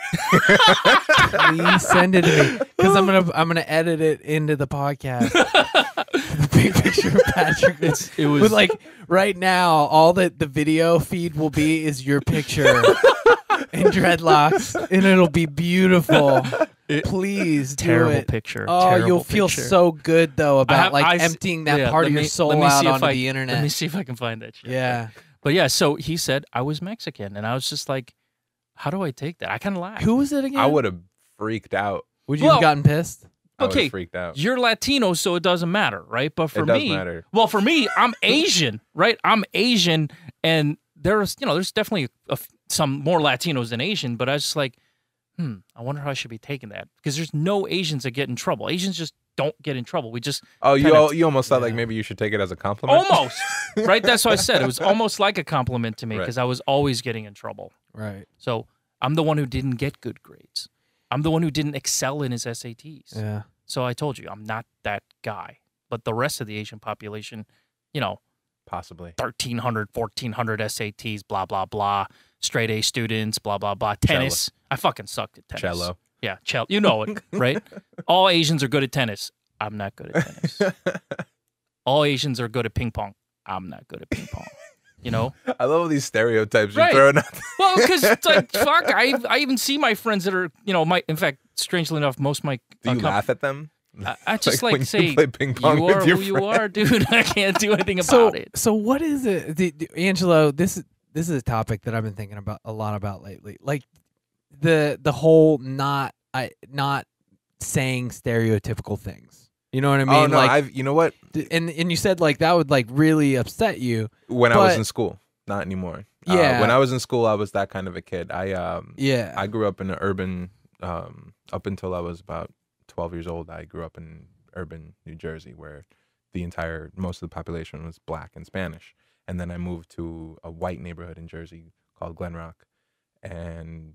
that, please send it to me because I'm gonna I'm gonna edit it into the podcast. The big picture of Patrick. It's, It was with like right now, all that the video feed will be is your picture in dreadlocks, and it'll be beautiful. It- Please do terrible it. picture. Oh, terrible you'll feel picture. so good though about have- like I s- emptying that yeah, part let of your me- soul let me out see if onto I- the internet. Let me see if I can find that shit. Yeah. But yeah, so he said I was Mexican, and I was just like, "How do I take that?" I kind of laughed. Who was it again? I would have freaked out. Would you Well- have gotten pissed? I would Okay, have freaked out. You're Latino, so it doesn't matter, right? But for It does me, matter. well, for me, I'm Asian, right? I'm Asian, and there's, you know, there's definitely a f some more Latinos than Asian, but I was just like, hmm, I wonder how I should be taking that because there's no Asians that get in trouble. Asians just don't get in trouble. We just Oh, you kinda- al- you almost thought like Yeah. maybe you should take it as a compliment. almost, right? That's what I said. It was almost like a compliment to me Right. because I was always getting in trouble. Right. So I'm the one who didn't get good grades. I'm the one who didn't excel in his S A Ts. Yeah. So I told you, I'm not that guy. But the rest of the Asian population, you know, Possibly. thirteen hundred, fourteen hundred S A Ts, blah, blah, blah, straight A students, blah, blah, blah. Tennis. I fucking sucked at tennis. Cello. Yeah, cello. You know it, right? All Asians are good at tennis. I'm not good at tennis. All Asians are good at ping pong. I'm not good at ping pong. You know? I love all these stereotypes Right. you're throwing out. Well, because it's like, fuck, I, I even see my friends that are, you know, my, in fact, strangely enough, most of my. Do uh, you com- laugh at them? I, I just Like like, when you say, play ping pong you with are your who you friend. are, dude. I can't do anything about So it. so what is it, the, the- Angelo? This is this is a topic that I've been thinking about a lot about lately. Like the the whole not I not saying stereotypical things. You know what I mean? Oh no, like, I've you know what? th- and and you said like that would like really upset you. When I was But- in school, not anymore. Yeah. Uh, when I was in school, I was that kind of a kid. I um Yeah. I grew up in an urban um up until I was about twelve years old. I grew up in urban New Jersey where the entire most of the population was black and Spanish. And then I moved to a white neighborhood in Jersey called Glen Rock. And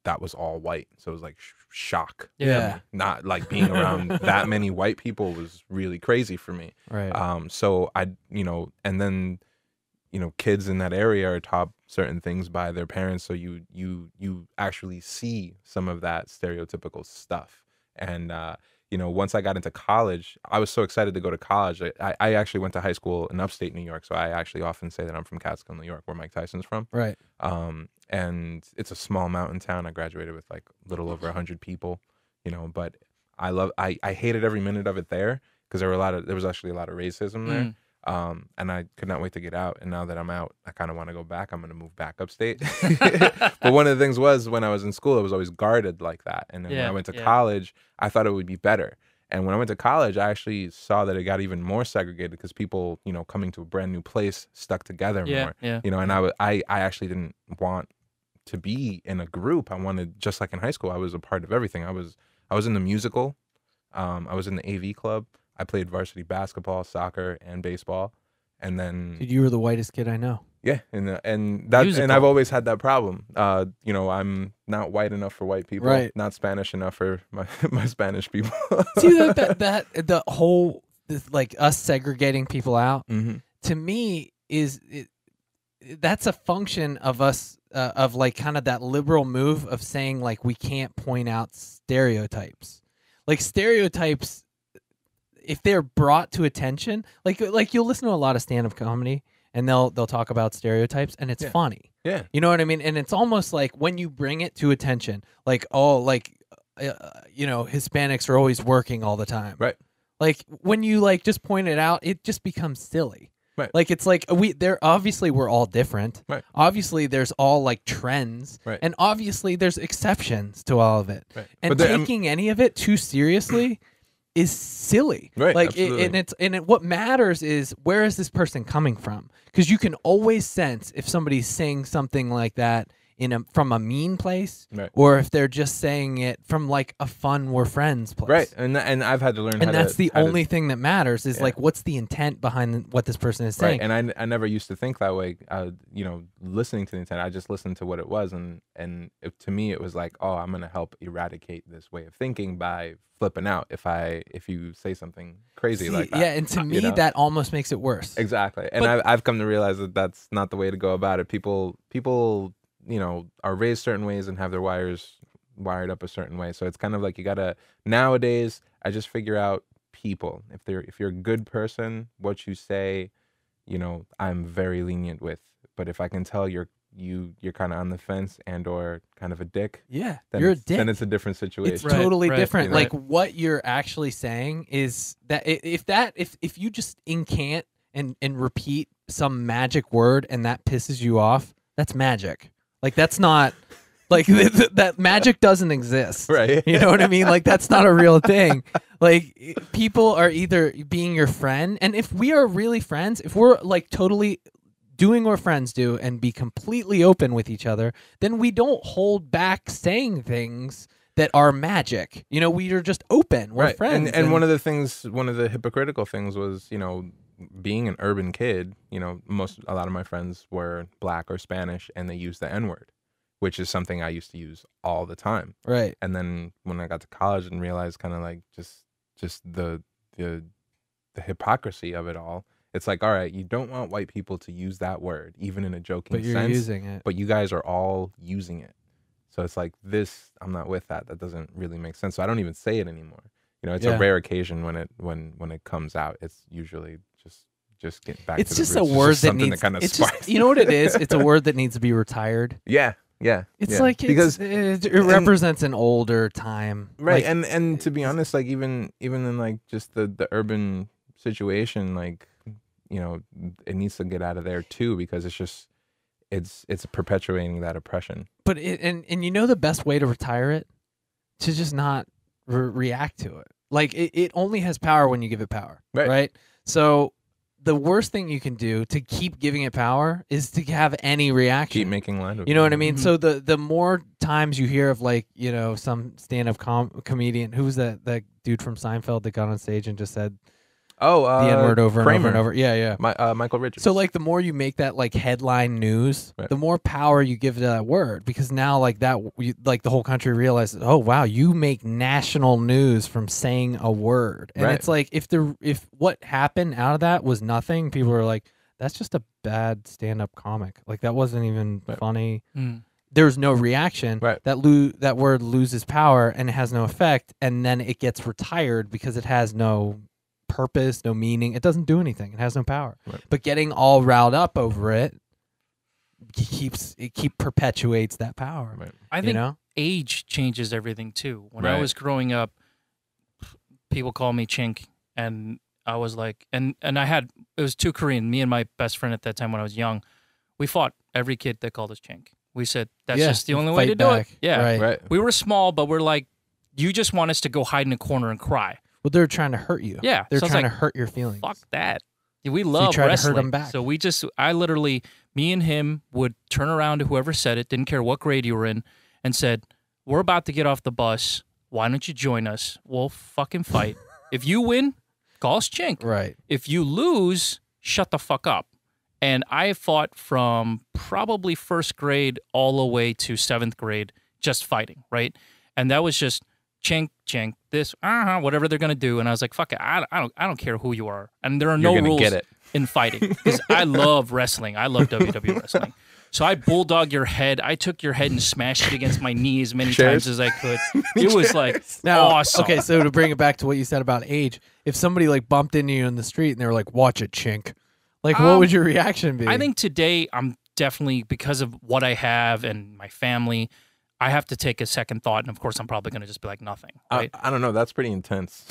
that was all white. So it was like sh- shock. Yeah. Not like being around that many white people was really crazy for me. Right. Um, so I, you know, and then, you know, kids in that area are taught certain things by their parents. So you, you, you actually see some of that stereotypical stuff. And, uh, you know, once I got into college, I was so excited to go to college. I, I actually went to high school in upstate New York. So I actually often say that I'm from Catskill, New York, where Mike Tyson's from. Right. Um, and it's a small mountain town. I graduated with like a little over a hundred people, you know, but I love, I, I hated every minute of it there because there were a lot of, there was actually a lot of racism there. Mm. Um, and I could not wait to get out. And now that I'm out, I kind of want to go back. I'm going to move back upstate. But one of the things was when I was in school, it was always guarded like that. And then when Yeah, I went to yeah. college, I thought it would be better. And when I went to college, I actually saw that it got even more segregated because people, you know, coming to a brand new place stuck together Yeah, more. yeah. You know, and I, wa- I, I actually didn't want to be in a group. I wanted, just like in high school, I was a part of everything. I was, I was in the musical. Um, I was in the A V club. I played varsity basketball, soccer, and baseball. And then, Dude, you were the whitest kid I know. yeah, and uh, and that and Musical. I've always had that problem. Uh, you know, I'm not white enough for white people, Right. not Spanish enough for my my Spanish people. See that, that that the whole this, like us segregating people out hmm to me is it, that's a function of us uh, of like kind of that liberal move of saying like we can't point out stereotypes. Like stereotypes, if they're brought to attention, like like you'll listen to a lot of stand-up comedy and they'll they'll talk about stereotypes and it's Yeah. funny. Yeah, You know what I mean? And it's almost like when you bring it to attention, like oh, like uh, you know, Hispanics are always working all the time. right. Like when you like just point it out, it just becomes silly. Right. Like it's like we they're obviously we're all different. Right. Obviously there's all like trends. Right. And obviously there's exceptions to all of it. Right. And But there- taking any of it too seriously is silly. Right, Like it, absolutely. and it's and it, what matters is where is this person coming from? Because you can always sense if somebody's saying something like that in a from a mean place, Right. or if they're just saying it from like a fun we're friends place. Right, and and I've had to learn. how And that's to, the how to- only thing that matters is Yeah. like what's the intent behind what this person is saying. right. And I, I never used to think that way. Uh, you know, listening to the intent, I just listened to what it was, and and it, to me, it was like, oh, I'm gonna help eradicate this way of thinking by flipping out if I if you say something crazy See, like that. yeah, and to me know? that almost makes it worse. Exactly, and But- I've I've come to realize that that's not the way to go about it. People people you know are raised certain ways and have their wires wired up a certain way. So it's kind of like you gotta nowadays. I just figure out people. If they're if you're a good person, what you say, you know, I'm very lenient with. But if I can tell you're you you're kind of on the fence and or kind of a dick, Yeah, then you're a it's, dick. then it's a different situation. It's Right, totally right, different. you know? Like what you're actually saying is that i- if that if if you just incant and and repeat some magic word and that pisses you off, that's magic. Like that's not like th- th- that magic doesn't exist. Right. You know what I mean? Like that's not a real thing. Like i- people are either being your friend, and if we are really friends, if we're like totally doing what friends do and be completely open with each other, then we don't hold back saying things that are magic. You know, we are just open. We're right. friends. And, and one of the things, one of the hypocritical things was, you know, being an urban kid, you know, most, a lot of my friends were black or Spanish and they used the N word, which is something I used to use all the time. right. And then when I got to college and realized kind of like just, just the, the, the hypocrisy of it all, it's like, all right, you don't want white people to use that word, even in a joking But you're sense, using it. but you guys are all using it. So it's like this, I'm not with that. That doesn't really make sense. So I don't even say it anymore. You know, it's Yeah. a rare occasion when it when when it comes out. It's usually just just getting back It's to the just a roots. It's word just that something needs. that kind of it's sparks. just, you know what it is? It's a word that needs to be retired. yeah, yeah. It's yeah. like it's, because it, it represents an older time, right, Like, and and to be honest, like even even in like just the the urban situation, like, you know, it needs to get out of there too, because it's just it's it's perpetuating that oppression. but it, and and you know the best way to retire it, to just not re- react to it. Like it, it only has power when you give it power, Right. right? So the worst thing you can do to keep giving it power is to have any reaction. Keep making light of You know it. what I mean? Mhm. So the the more times you hear of like, you know, some stand-up com- comedian, who was that that dude from Seinfeld that got on stage and just said, Oh, uh, the N word over Kramer. and over and over. Yeah, yeah. My, uh, Michael Richards. So like the more you make that like headline news, Right. the more power you give to that word, because now like that you, like the whole country realizes, oh wow, you make national news from saying a word. And Right. it's like if the if what happened out of that was nothing, people are like, that's just a bad stand-up comic. Like that wasn't even Right. funny. Mm. There's no reaction. Right. That lo- that word loses power and it has no effect, and then it gets retired because it has no purpose, no meaning. It doesn't do anything. It has no power. Right. But getting all riled up over it keeps it keep perpetuates that power. Right. I You think know? age changes everything too. When I Right. was growing up, people called me chink, and I was like, and and I had it was two Korean. Me and my best friend at that time when I was young, we fought every kid that called us chink. We said that's Yeah, just the only fight way to do back. it. Yeah, Right. Right. we were small, but we're like, you just want us to go hide in a corner and cry. Well, they're trying to hurt you. Yeah, They're so I was trying like, to hurt your feelings. Fuck that. We love try to hurt wrestling. 'em back. So we just, I literally, me and him would turn around to whoever said it, didn't care what grade you were in, and said, we're about to get off the bus. Why don't you join us? We'll fucking fight. If you win, call us chink. Right. If you lose, shut the fuck up. And I fought from probably first grade all the way to seventh grade, just fighting, right? And that was just chink, chink, this, uh-huh, whatever they're gonna do. And I was like, fuck it, I, I don't, I don't care who you are. And there are You're no gonna rules get it. in fighting because I love wrestling. I love W W E wrestling. So I bulldog your head. I took your head and smashed it against my knee as many Chairs? times as I could. It was like Now, awesome. okay, so to bring it back to what you said about age, if somebody like bumped into you in the street and they were like, "Watch it, chink," like what Um, would your reaction be? I think today I'm definitely, because of what I have and my family, I have to take a second thought. And of course, I'm probably going to just be like nothing. Right? I, I don't know. That's pretty intense.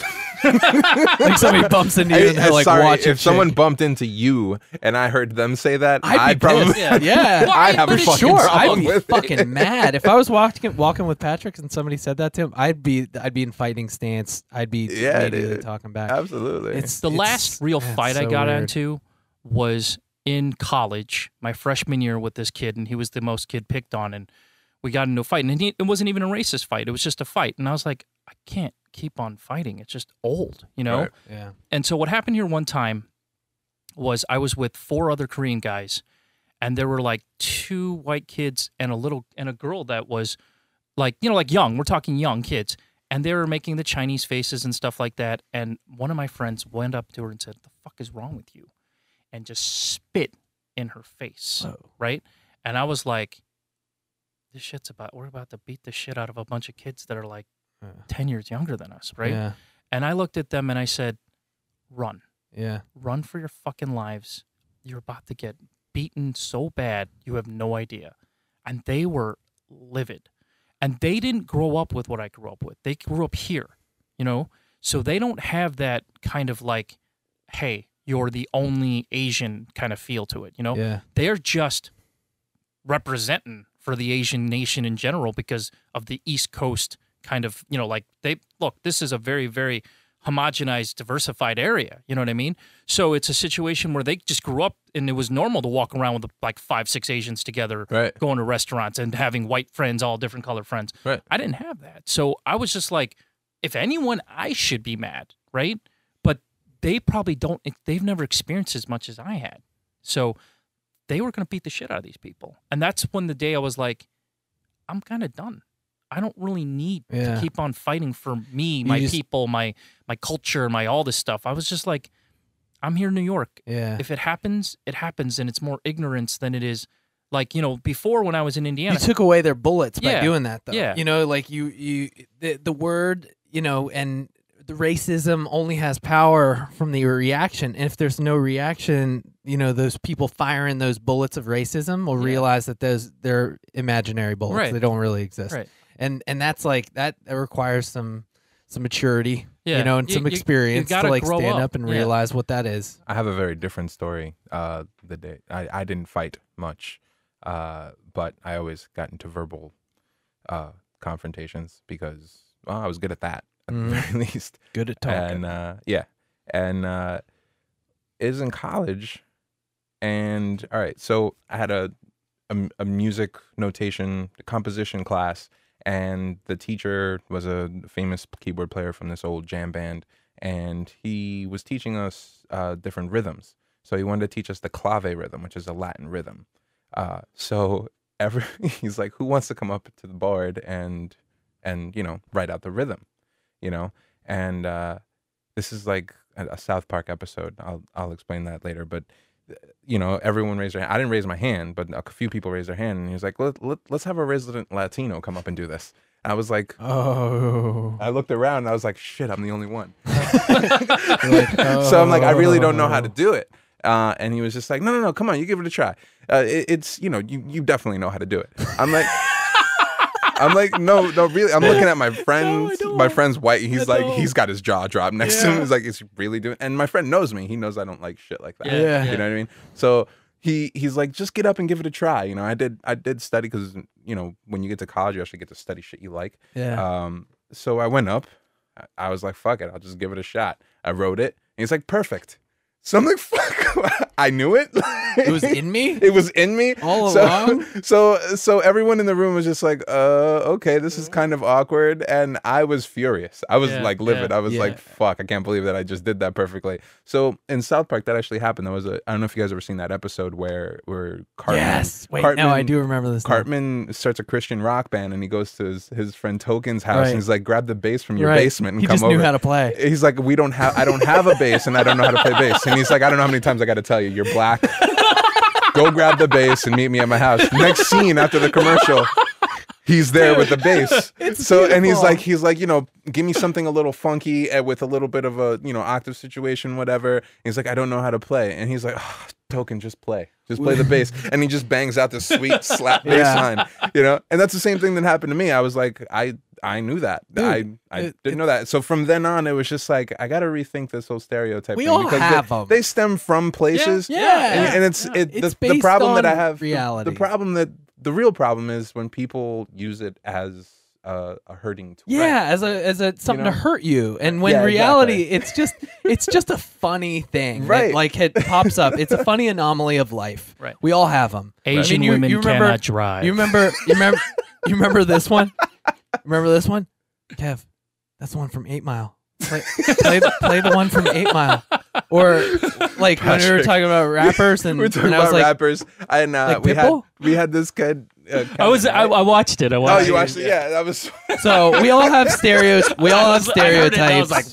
like somebody bumps into you and I- they're like, sorry, "Watch it." if someone chink." bumped into you and I heard them say that, I'd, I'd, be probably pissed. Yeah, yeah. Well, I'd have a but it's- fucking Sure, I'd problem be with it. fucking mad if I was walking walking with Patrick and somebody said that to him. I'd be I'd be in fighting stance. I'd be Yeah, immediately dude. talking back. Absolutely. It's the it's- last real yeah, it's fight I so got weird. into was in college, my freshman year with this kid, and he was the most kid picked on, and we got into a fight, and he, it wasn't even a racist fight; it was just a fight, and I was like, I can't keep on fighting; it's just old, you know. Right. Yeah. And so what happened here one time was I was with four other Korean guys, and there were like two white kids and a little and a girl that was like, you know, like young. We're talking young kids. And they were making the Chinese faces and stuff like that. And one of my friends went up to her and said, "The fuck is wrong with you?" And just spit in her face. Whoa. Right? And I was like, this shit's about, we're about to beat the shit out of a bunch of kids that are like Yeah. ten years younger than us. Right? Yeah. And I looked at them and I said, run. Yeah. Run for your fucking lives. You're about to get beaten so bad you have no idea. And they were livid. And they didn't grow up with what I grew up with. They grew up here, you know? So they don't have that kind of like, hey, you're the only Asian kind of feel to it, you know? Yeah. They're just representing for the Asian nation in general because of the East Coast kind of, you know, like they, look, this is a very, very homogenized, diversified area. You know what I mean? So it's a situation where they just grew up and it was normal to walk around with like five, six Asians together, Right. going to restaurants and having white friends, all different color friends. Right. I didn't have that. So I was just like, if anyone, I should be mad, right? But they probably don't, they've never experienced as much as I had. So they were going to beat the shit out of these people. And that's when the day I was like, I'm kind of done. I don't really need Yeah. to keep on fighting for me, my just- people, my my culture, my all this stuff. I was just like, I'm here in New York. Yeah. If it happens, it happens, and it's more ignorance than it is. Like, you know, before when I was in Indiana, You took away their bullets by Yeah. doing that, though. Yeah. You know, like you, you, the, the word, you know, and the racism only has power from the reaction. And if there's no reaction, you know, those people firing those bullets of racism will Yeah. realize that those they're imaginary bullets. Right. They don't really exist. Right. And and that's like that, that requires some some maturity, Yeah. you know, and You- some you- you experience to gotta like grow stand up. up and Yeah. realize what that is. I have a very different story. Uh, the day I, I didn't fight much, uh, but I always got into verbal uh, confrontations because well, I was good at that at Mhm. the very least. Good at talking. And uh, yeah, and uh, it was in college, and all right, so I had a a, a music notation composition class, and the teacher was a famous keyboard player from this old jam band, and he was teaching us uh, different rhythms. So he wanted to teach us the clave rhythm, which is a Latin rhythm. Uh, so every he's like, who wants to come up to the board and and you know write out the rhythm, you know? And uh, this is like a, a South Park episode. I'll I'll explain that later. But you know, everyone raised their hand. I didn't raise my hand, but a few people raised their hand, and he was like, let, let, let's have a resident Latino come up and do this. And I was like, oh. I looked around and I was like, shit, I'm the only one. Like, oh. So I'm like, I really don't know how to do it. Uh, and he was just like, no, no, no, come on, you give it a try. Uh, it, it's, you know, you, you definitely know how to do it. I'm like, I'm like, no, no, really. I'm looking at my friend's, No, my friend's white. He's I like, don't. he's got his jaw dropped next to Yeah. him. He's like, is he really doing? And my friend knows me. He knows I don't like shit like that. Yeah. You know what I mean? So he, he's like, just get up and give it a try. You know, I did, I did study because, you know, when you get to college, you actually get to study shit you like. Yeah. Um, so I went up. I, I was like, fuck it, I'll just give it a shot. I wrote it. And he's like, perfect. So I'm like, fuck, I knew it. It was in me? It was in me. All so, along? So, so everyone in the room was just like, uh, okay, this is kind of awkward. And I was furious. I was Yeah, like livid. yeah, I was yeah. like, fuck, I can't believe that I just did that perfectly. So in South Park, that actually happened. There was a, I don't know if you guys ever seen that episode where, where Cartman, Yes. Wait, Cartman, no, I do remember this. now. Cartman starts a Christian rock band and he goes to his, his friend Token's house Right. and he's like, grab the bass from your Right. basement and He come just over. knew how to play. He's like, we don't have, I don't have a bass and I don't know how to play bass. And he's like, I don't know how many times I got to tell you, you're black. Go grab the bass and meet me at my house. Next scene after the commercial, he's there with the bass. It's so, and he's beautiful. like, he's like, you know, give me something a little funky uh, with a little bit of a, you know, octave situation, whatever. He's like, I don't know how to play. And he's like, oh, Token, just play. Just play the bass. And he just bangs out this sweet slap bass Yeah. line, you know? And that's the same thing that happened to me. I was like, I I knew that. Dude, I, I it- didn't know that. So from then on, it was just like, I got to rethink this whole stereotype We thing. all because have they, 'em. they stem from places. Yeah. And, and it's, Yeah. it, It's the, the based problem that I on have, the- reality. The, problem that, the real problem is when people use it as a, a hurting tool. Yeah, as a as a something know? to hurt you, and when Yeah, reality, exactly. it's just it's just a funny thing, that, Right. like it pops up. It's a funny anomaly of life. Right. We all have them. Asian women cannot drive. You remember? You remember? You remember this one? Remember this one? Kev, that's the one from Eight Mile. Play, play, play the one from Eight Mile. Or like when we were Patrick. talking about rappers, and, We're talking and I was about like, rappers. And uh, like we had Pitbull? we had this kid. Uh, I was. I, Kevin, I right? watched it. I Oh, watched you it. watched it? Yeah, that was. so we all have stereos. We all I have was- I heard it, stereotypes. and I was like,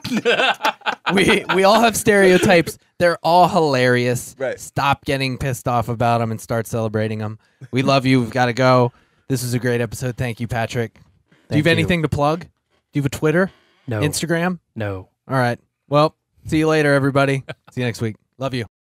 what? we we all have stereotypes. They're all hilarious. Right. Stop getting pissed off about them and start celebrating them. We love you. We've got to go. This was a great episode. Thank you, Patrick. Do you Thank have you. anything to plug? Do you have a Twitter? No. Instagram? No. All right. Well, see you later, everybody. See you next week. Love you.